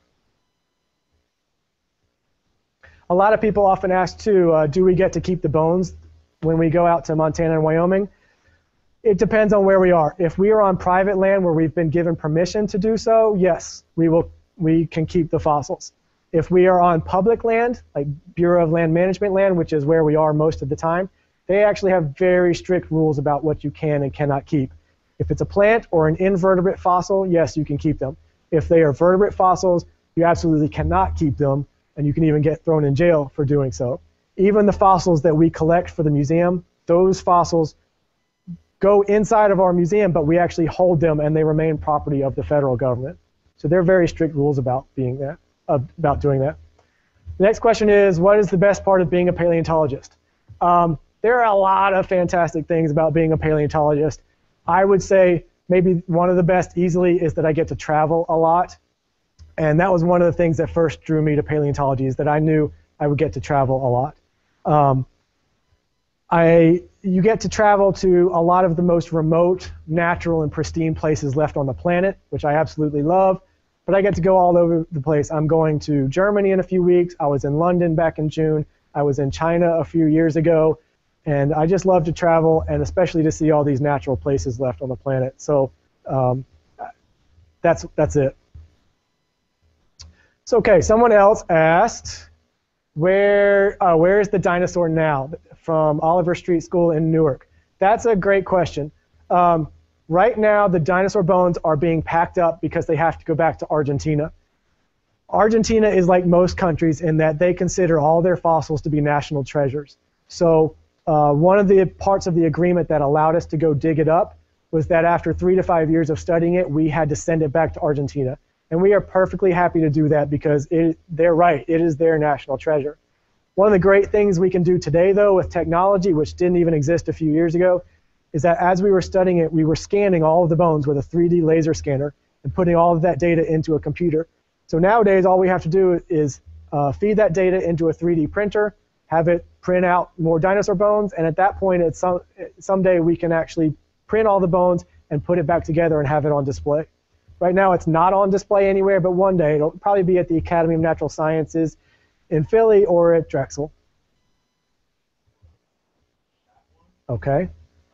A lot of people often ask, too, uh, do we get to keep the bones when we go out to Montana and Wyoming? It depends on where we are. If we are on private land where we've been given permission to do so, yes, we will. We can keep the fossils. If we are on public land, like Bureau of Land Management land, which is where we are most of the time, they actually have very strict rules about what you can and cannot keep. If it's a plant or an invertebrate fossil, yes, you can keep them. If they are vertebrate fossils, you absolutely cannot keep them, and you can even get thrown in jail for doing so. Even the fossils that we collect for the museum, those fossils go inside of our museum, but we actually hold them and they remain property of the federal government. So there are very strict rules about being that, uh, about doing that. The next question is, what is the best part of being a paleontologist? Um, there are a lot of fantastic things about being a paleontologist. I would say maybe one of the best easily is that I get to travel a lot. And that was one of the things that first drew me to paleontology, is that I knew I would get to travel a lot. Um, I, you get to travel to a lot of the most remote, natural, and pristine places left on the planet, which I absolutely love. But I get to go all over the place. I'm going to Germany in a few weeks. I was in London back in June. I was in China a few years ago. And I just love to travel, and especially to see all these natural places left on the planet. So um, that's, that's it. So, okay, someone else asked, where, uh, where is the dinosaur now? From Oliver Street School in Newark. That's a great question. Um, right now, the dinosaur bones are being packed up because they have to go back to Argentina. Argentina is like most countries in that they consider all their fossils to be national treasures. So uh, one of the parts of the agreement that allowed us to go dig it up was that after three to five years of studying it, we had to send it back to Argentina. And we are perfectly happy to do that because it, they're right. It is their national treasure. One of the great things we can do today, though, with technology, which didn't even exist a few years ago, is that as we were studying it, we were scanning all of the bones with a three D laser scanner and putting all of that data into a computer. So nowadays, all we have to do is uh, feed that data into a three D printer, have it print out more dinosaur bones, and at that point, it's some, someday we can actually print all the bones and put it back together and have it on display. Right now, it's not on display anywhere, but one day it'll probably be at the Academy of Natural Sciences in Philly or at Drexel. Okay.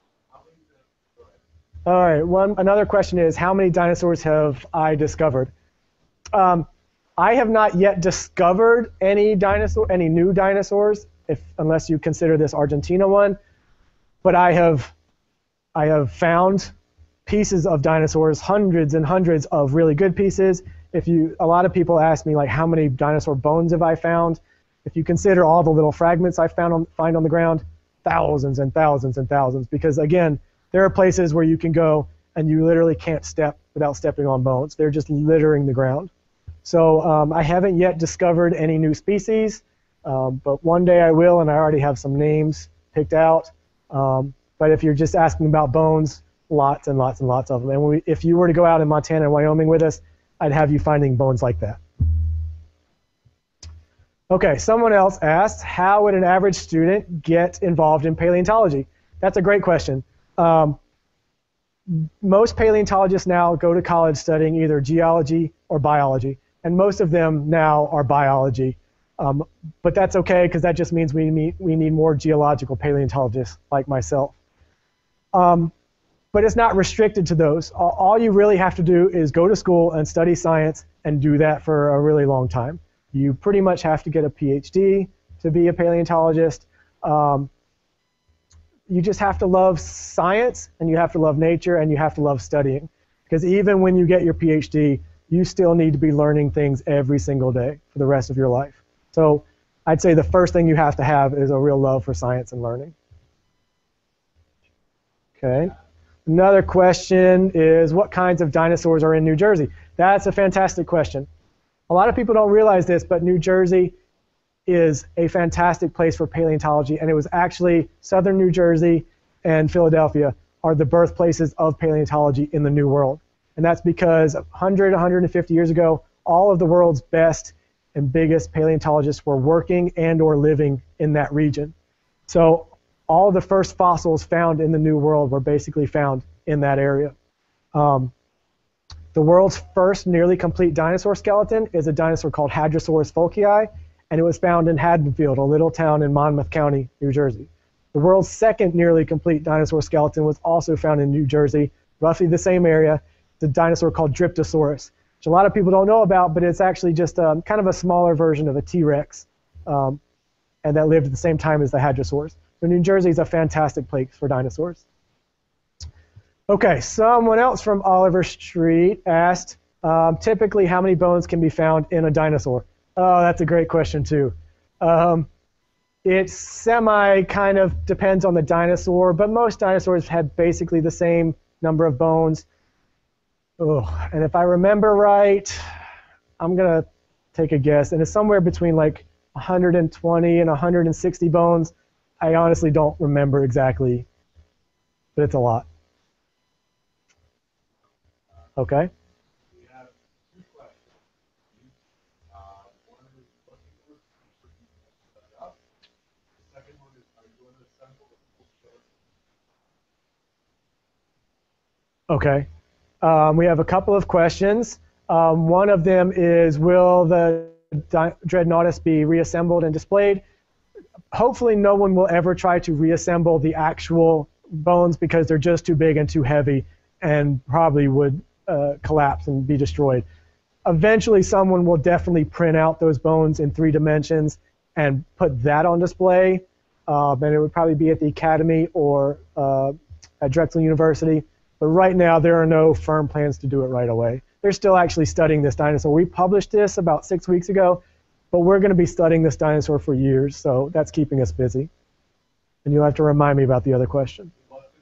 All right. One another question is, how many dinosaurs have I discovered? Um, I have not yet discovered any dinosaur, any new dinosaurs, if unless you consider this Argentina one. But I have, I have found pieces of dinosaurs, hundreds and hundreds of really good pieces. If you, a lot of people ask me like, how many dinosaur bones have I found? If you consider all the little fragments I found on, find on the ground, thousands and thousands and thousands. Because again, there are places where you can go and you literally can't step without stepping on bones. They're just littering the ground. So um, I haven't yet discovered any new species, um, but one day I will, and I already have some names picked out. Um, but if you're just asking about bones, lots and lots and lots of them. And we, if you were to go out in Montana and Wyoming with us, I'd have you finding bones like that. Okay, someone else asked, how would an average student get involved in paleontology? That's a great question. Um, most paleontologists now go to college studying either geology or biology, and most of them now are biology. Um, but that's okay, because that just means we need, we need more geological paleontologists like myself. Um, but it's not restricted to those. All, all you really have to do is go to school and study science and do that for a really long time. You pretty much have to get a PhD to be a paleontologist. Um, you just have to love science, and you have to love nature, and you have to love studying. Because even when you get your PhD, you still need to be learning things every single day for the rest of your life. So I'd say the first thing you have to have is a real love for science and learning. Okay. Another question is, what kinds of dinosaurs are in New Jersey? That's a fantastic question. A lot of people don't realize this, but New Jersey is a fantastic place for paleontology, and it was actually southern New Jersey and Philadelphia are the birthplaces of paleontology in the New World. And that's because one hundred, one hundred fifty years ago, all of the world's best and biggest paleontologists were working and or living in that region. So all the first fossils found in the New World were basically found in that area. Um, the world's first nearly complete dinosaur skeleton is a dinosaur called Hadrosaurus folkii, and it was found in Haddonfield, a little town in Monmouth County, New Jersey. The world's second nearly complete dinosaur skeleton was also found in New Jersey, roughly the same area. It's a dinosaur called Dreadnoughtus, which a lot of people don't know about, but it's actually just um, kind of a smaller version of a T-Rex, um, and that lived at the same time as the Hadrosaurs. So New Jersey is a fantastic place for dinosaurs. Okay, someone else from Oliver Street asked, um, typically how many bones can be found in a dinosaur? Oh, that's a great question too. Um, it semi kind of depends on the dinosaur, but most dinosaurs had basically the same number of bones. Oh, and if I remember right, I'm gonna take a guess, and it's somewhere between like one hundred twenty and one hundred sixty bones. I honestly don't remember exactly, but it's a lot. Okay. We have two questions. Uh, one is what people are set up. The second one is, are you going to assemble the full show? Okay. Um, we have a couple of questions. Um, one of them is, will the Dreadnoughtus be reassembled and displayed? Hopefully no one will ever try to reassemble the actual bones because they're just too big and too heavy and probably would uh, collapse and be destroyed. Eventually someone will definitely print out those bones in three dimensions and put that on display. Um, and it would probably be at the Academy or uh, at Drexel University. But right now, there are no firm plans to do it right away. They're still actually studying this dinosaur. We published this about six weeks ago, but we're going to be studying this dinosaur for years, so that's keeping us busy. And you'll have to remind me about the other question.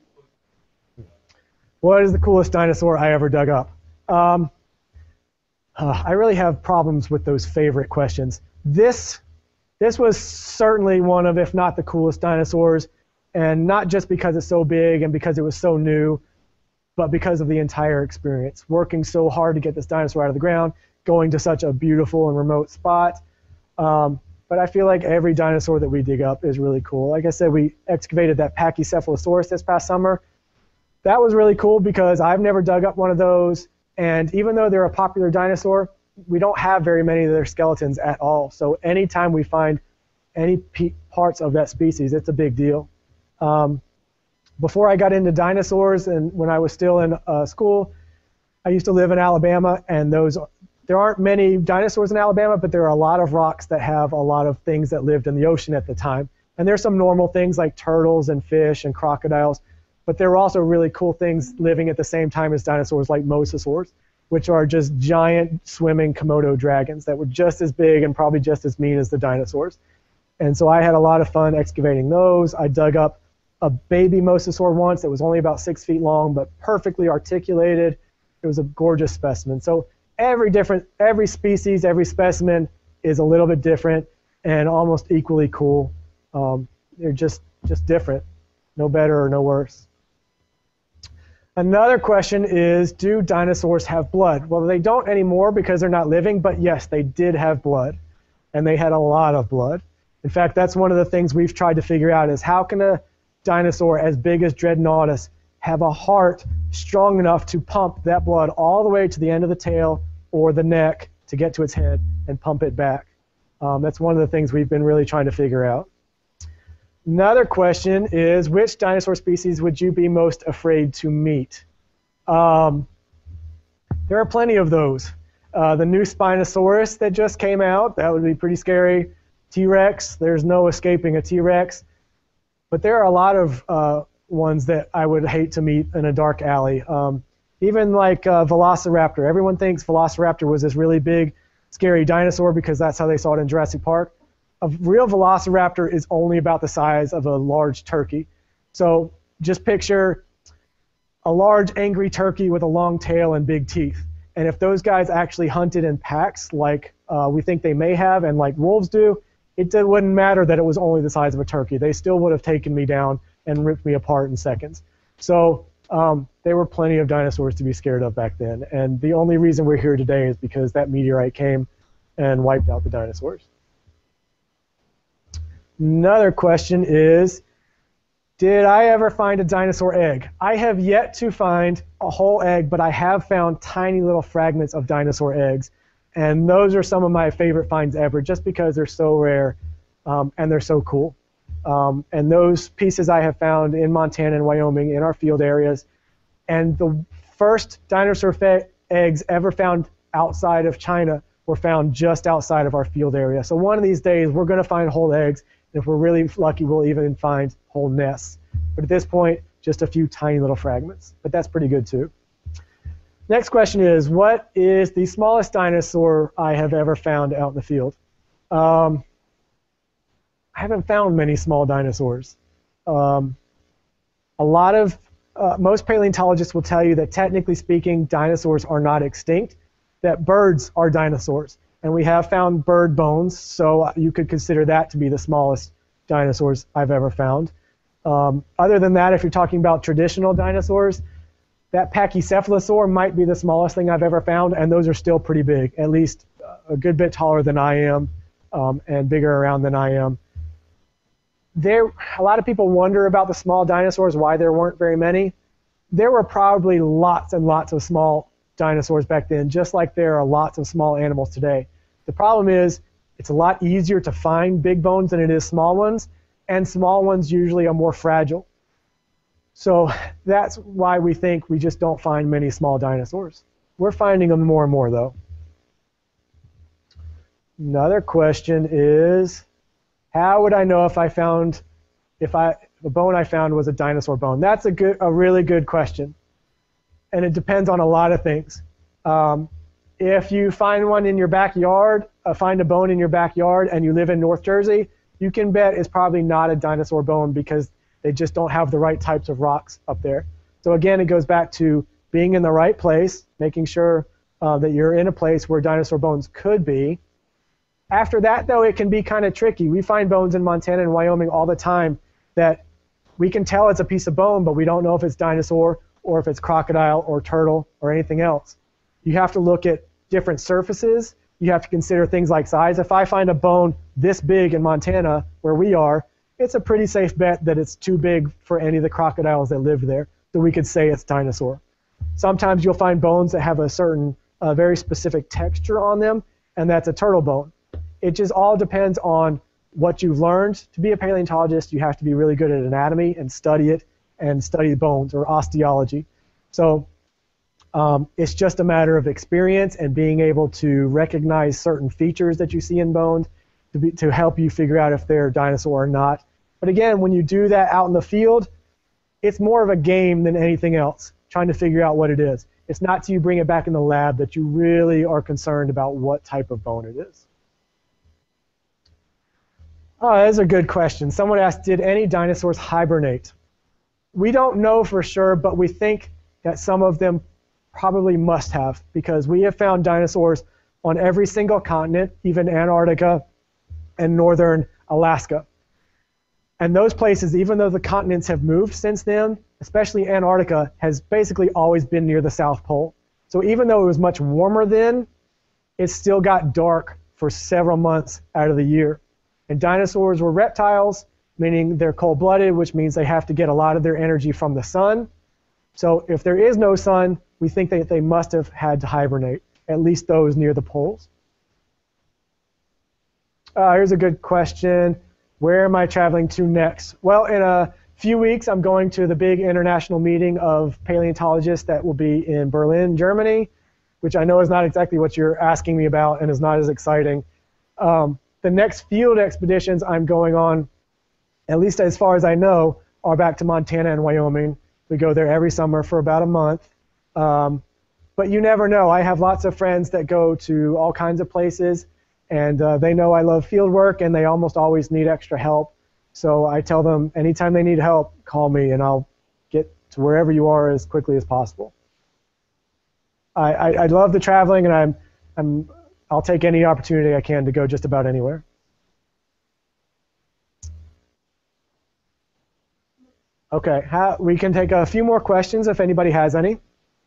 What is the coolest dinosaur I ever dug up? Um, uh, I really have problems with those favorite questions. This, this was certainly one of, if not the coolest dinosaurs, and not just because it's so big and because it was so new, but because of the entire experience, working so hard to get this dinosaur out of the ground, going to such a beautiful and remote spot. Um, but I feel like every dinosaur that we dig up is really cool. Like I said, we excavated that Pachycephalosaurus this past summer. That was really cool because I've never dug up one of those, and even though they're a popular dinosaur, we don't have very many of their skeletons at all. So anytime we find any parts of that species, it's a big deal. Um, Before I got into dinosaurs and when I was still in uh, school, I used to live in Alabama, and those there aren't many dinosaurs in Alabama, but there are a lot of rocks that have a lot of things that lived in the ocean at the time. And there's some normal things like turtles and fish and crocodiles, but there were also really cool things living at the same time as dinosaurs like mosasaurs, which are just giant swimming Komodo dragons that were just as big and probably just as mean as the dinosaurs. And so I had a lot of fun excavating those. I dug up a baby mosasaur once that was only about six feet long, but perfectly articulated. It was a gorgeous specimen. So every different, every species, every specimen is a little bit different and almost equally cool. Um, they're just, just different, no better or no worse. Another question is, do dinosaurs have blood? Well, they don't anymore because they're not living, but yes, they did have blood, and they had a lot of blood. In fact, that's one of the things we've tried to figure out is how can a dinosaur as big as Dreadnoughtus have a heart strong enough to pump that blood all the way to the end of the tail or the neck to get to its head and pump it back. Um, that's one of the things we've been really trying to figure out. Another question is, which dinosaur species would you be most afraid to meet? Um, there are plenty of those. Uh, the new Spinosaurus that just came out, that would be pretty scary. T-Rex, there's no escaping a T-Rex. But there are a lot of uh, ones that I would hate to meet in a dark alley. Um, even like uh, Velociraptor. Everyone thinks Velociraptor was this really big, scary dinosaur because that's how they saw it in Jurassic Park. A real Velociraptor is only about the size of a large turkey. So just picture a large, angry turkey with a long tail and big teeth. And if those guys actually hunted in packs like uh, we think they may have and like wolves do, it wouldn't matter that it was only the size of a turkey. They still would have taken me down and ripped me apart in seconds. So um, there were plenty of dinosaurs to be scared of back then. And the only reason we're here today is because that meteorite came and wiped out the dinosaurs. Another question is, did I ever find a dinosaur egg? I have yet to find a whole egg, but I have found tiny little fragments of dinosaur eggs. And those are some of my favorite finds ever, just because they're so rare um, and they're so cool. Um, and those pieces I have found in Montana and Wyoming in our field areas. And the first dinosaur eggs ever found outside of China were found just outside of our field area. So one of these days, we're going to find whole eggs. And if we're really lucky, we'll even find whole nests. But at this point, just a few tiny little fragments. But that's pretty good, too. Next question is, what is the smallest dinosaur I have ever found out in the field? Um, I haven't found many small dinosaurs. Um, a lot of, uh, most paleontologists will tell you that technically speaking, dinosaurs are not extinct, that birds are dinosaurs. And we have found bird bones, so you could consider that to be the smallest dinosaurs I've ever found. Um, other than that, if you're talking about traditional dinosaurs, that Pachycephalosaur might be the smallest thing I've ever found, and those are still pretty big, at least a good bit taller than I am um, and bigger around than I am. There, a lot of people wonder about the small dinosaurs, why there weren't very many. There were probably lots and lots of small dinosaurs back then, just like there are lots of small animals today. The problem is it's a lot easier to find big bones than it is small ones, and small ones usually are more fragile. So that's why we think we just don't find many small dinosaurs. We're finding them more and more, though. Another question is, how would I know if I found, if I, the bone I found was a dinosaur bone? That's a good, a really good question. And it depends on a lot of things. Um, if you find one in your backyard, uh, find a bone in your backyard, and you live in North Jersey, you can bet it's probably not a dinosaur bone because they just don't have the right types of rocks up there. So again, it goes back to being in the right place, making sure uh, that you're in a place where dinosaur bones could be. After that, though, it can be kind of tricky. We find bones in Montana and Wyoming all the time that we can tell it's a piece of bone, but we don't know if it's dinosaur or if it's crocodile or turtle or anything else. You have to look at different surfaces. You have to consider things like size. If I find a bone this big in Montana, where we are, it's a pretty safe bet that it's too big for any of the crocodiles that lived there, so we could say it's dinosaur. Sometimes you'll find bones that have a certain, uh, very specific texture on them, and that's a turtle bone. It just all depends on what you've learned. To be a paleontologist, you have to be really good at anatomy and study it and study bones, or osteology. So Um, it's just a matter of experience and being able to recognize certain features that you see in bones to, be, to help you figure out if they're a dinosaur or not. But again, when you do that out in the field, it's more of a game than anything else, trying to figure out what it is. It's not till you bring it back in the lab that you really are concerned about what type of bone it is. Oh, that's a good question. Someone asked, did any dinosaurs hibernate? We don't know for sure, but we think that some of them probably must have, because we have found dinosaurs on every single continent, even Antarctica and northern Alaska. And those places, even though the continents have moved since then, especially Antarctica, has basically always been near the South Pole. So even though it was much warmer then, it still got dark for several months out of the year. And dinosaurs were reptiles, meaning they're cold-blooded, which means they have to get a lot of their energy from the sun. So if there is no sun, we think that they must have had to hibernate, at least those near the poles. Uh, here's a good question. Where am I traveling to next? Well, in a few weeks, I'm going to the big international meeting of paleontologists that will be in Berlin, Germany, which I know is not exactly what you're asking me about and is not as exciting. Um, the next field expeditions I'm going on, at least as far as I know, are back to Montana and Wyoming. We go there every summer for about a month. Um, but you never know. I have lots of friends that go to all kinds of places. And uh, they know I love field work, and they almost always need extra help. So I tell them anytime they need help, call me, and I'll get to wherever you are as quickly as possible. I, I, I love the traveling, and I'm, I'm, I'll take any opportunity I can to go just about anywhere. Okay, how, we can take a few more questions if anybody has any.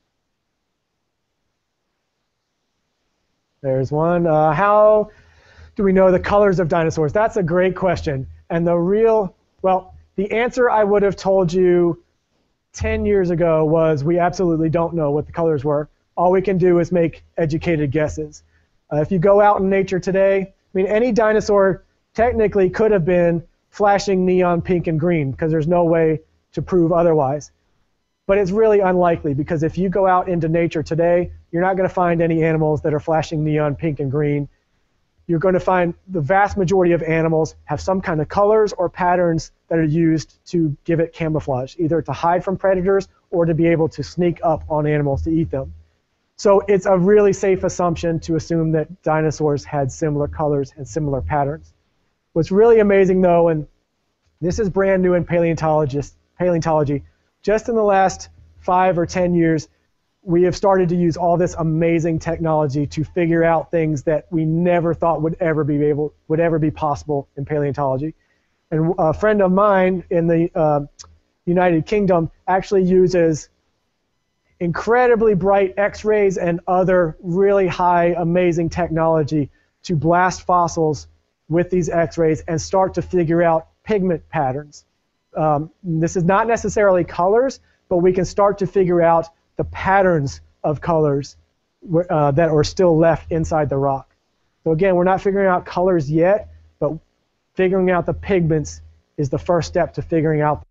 There's one. Uh, how do we know the colors of dinosaurs? That's a great question. And the real, well, the answer I would have told you ten years ago was we absolutely don't know what the colors were. All we can do is make educated guesses. Uh, if you go out in nature today, I mean, any dinosaur technically could have been flashing neon pink and green, because there's no way to prove otherwise. But it's really unlikely, because if you go out into nature today, you're not going to find any animals that are flashing neon pink and green. You're going to find the vast majority of animals have some kind of colors or patterns that are used to give it camouflage, either to hide from predators or to be able to sneak up on animals to eat them. So it's a really safe assumption to assume that dinosaurs had similar colors and similar patterns. What's really amazing, though, and this is brand new in paleontologist, paleontology, just in the last five or ten years, we have started to use all this amazing technology to figure out things that we never thought would ever be able, would ever be possible in paleontology. And a friend of mine in the uh, United Kingdom actually uses incredibly bright X-rays and other really high, amazing technology to blast fossils with these X-rays and start to figure out pigment patterns. Um, this is not necessarily colors, but we can start to figure out the patterns of colors uh, that are still left inside the rock. So again, we're not figuring out colors yet, but figuring out the pigments is the first step to figuring out.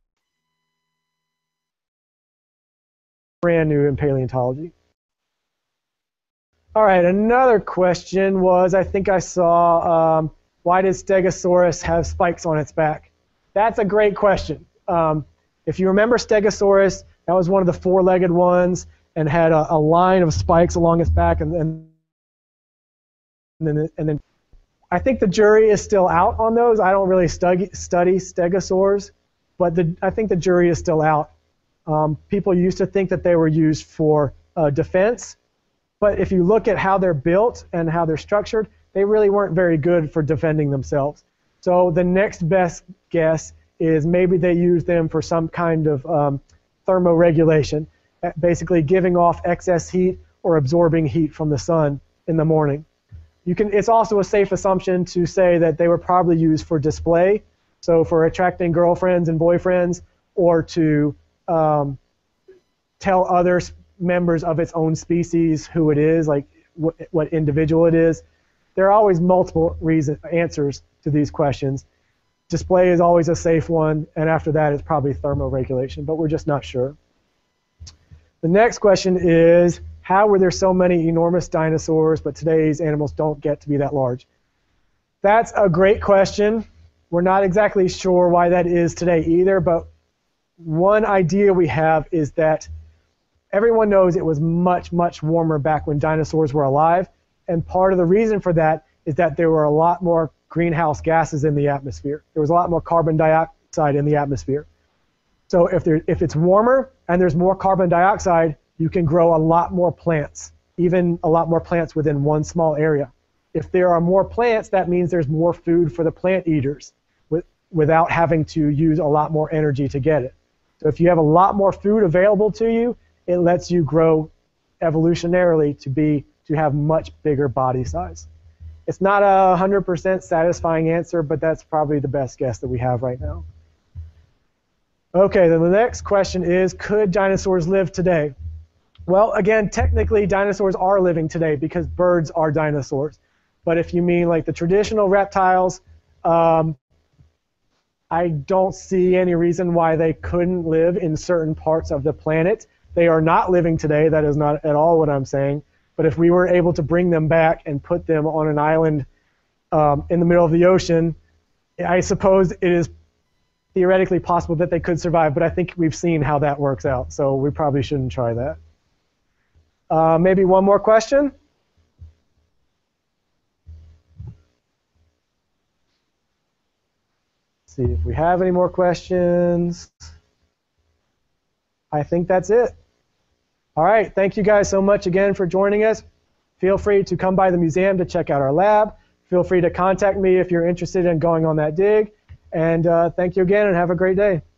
Brand new in paleontology. All right, another question was, I think I saw, um, why does Stegosaurus have spikes on its back? That's a great question. Um, if you remember Stegosaurus, that was one of the four-legged ones and had a, a line of spikes along its back. And, and, and, then, and then I think the jury is still out on those. I don't really study, study stegosaurs, but the, I think the jury is still out. Um, people used to think that they were used for uh, defense, but if you look at how they're built and how they're structured, they really weren't very good for defending themselves. So the next best guess is maybe they use them for some kind of um, thermoregulation, basically giving off excess heat or absorbing heat from the sun in the morning. You can, it's also a safe assumption to say that they were probably used for display, so for attracting girlfriends and boyfriends, or to um, tell other members of its own species who it is, like what, what individual it is. There are always multiple reason, answers to these questions. Display is always a safe one, and after that it's probably thermoregulation, but we're just not sure. The next question is, how were there so many enormous dinosaurs, but today's animals don't get to be that large? That's a great question. We're not exactly sure why that is today either, but one idea we have is that everyone knows it was much, much warmer back when dinosaurs were alive, and part of the reason for that is that there were a lot more greenhouse gases in the atmosphere. There was a lot more carbon dioxide in the atmosphere. So if, there, if it's warmer and there's more carbon dioxide, you can grow a lot more plants, even a lot more plants within one small area. If there are more plants, that means there's more food for the plant eaters with, without having to use a lot more energy to get it. So if you have a lot more food available to you, it lets you grow evolutionarily to be to have much bigger body size. It's not a one hundred percent satisfying answer, but that's probably the best guess that we have right now. Okay, then the next question is, could dinosaurs live today? Well, again, technically dinosaurs are living today because birds are dinosaurs. But if you mean like the traditional reptiles, um, I don't see any reason why they couldn't live in certain parts of the planet. They are not living today. That is not at all what I'm saying. But if we were able to bring them back and put them on an island um, in the middle of the ocean, I suppose it is theoretically possible that they could survive, but I think we've seen how that works out, so we probably shouldn't try that. Uh, maybe one more question? Let's see if we have any more questions. I think that's it. All right, thank you guys so much again for joining us. Feel free to come by the museum to check out our lab. Feel free to contact me if you're interested in going on that dig. And uh, thank you again, and have a great day.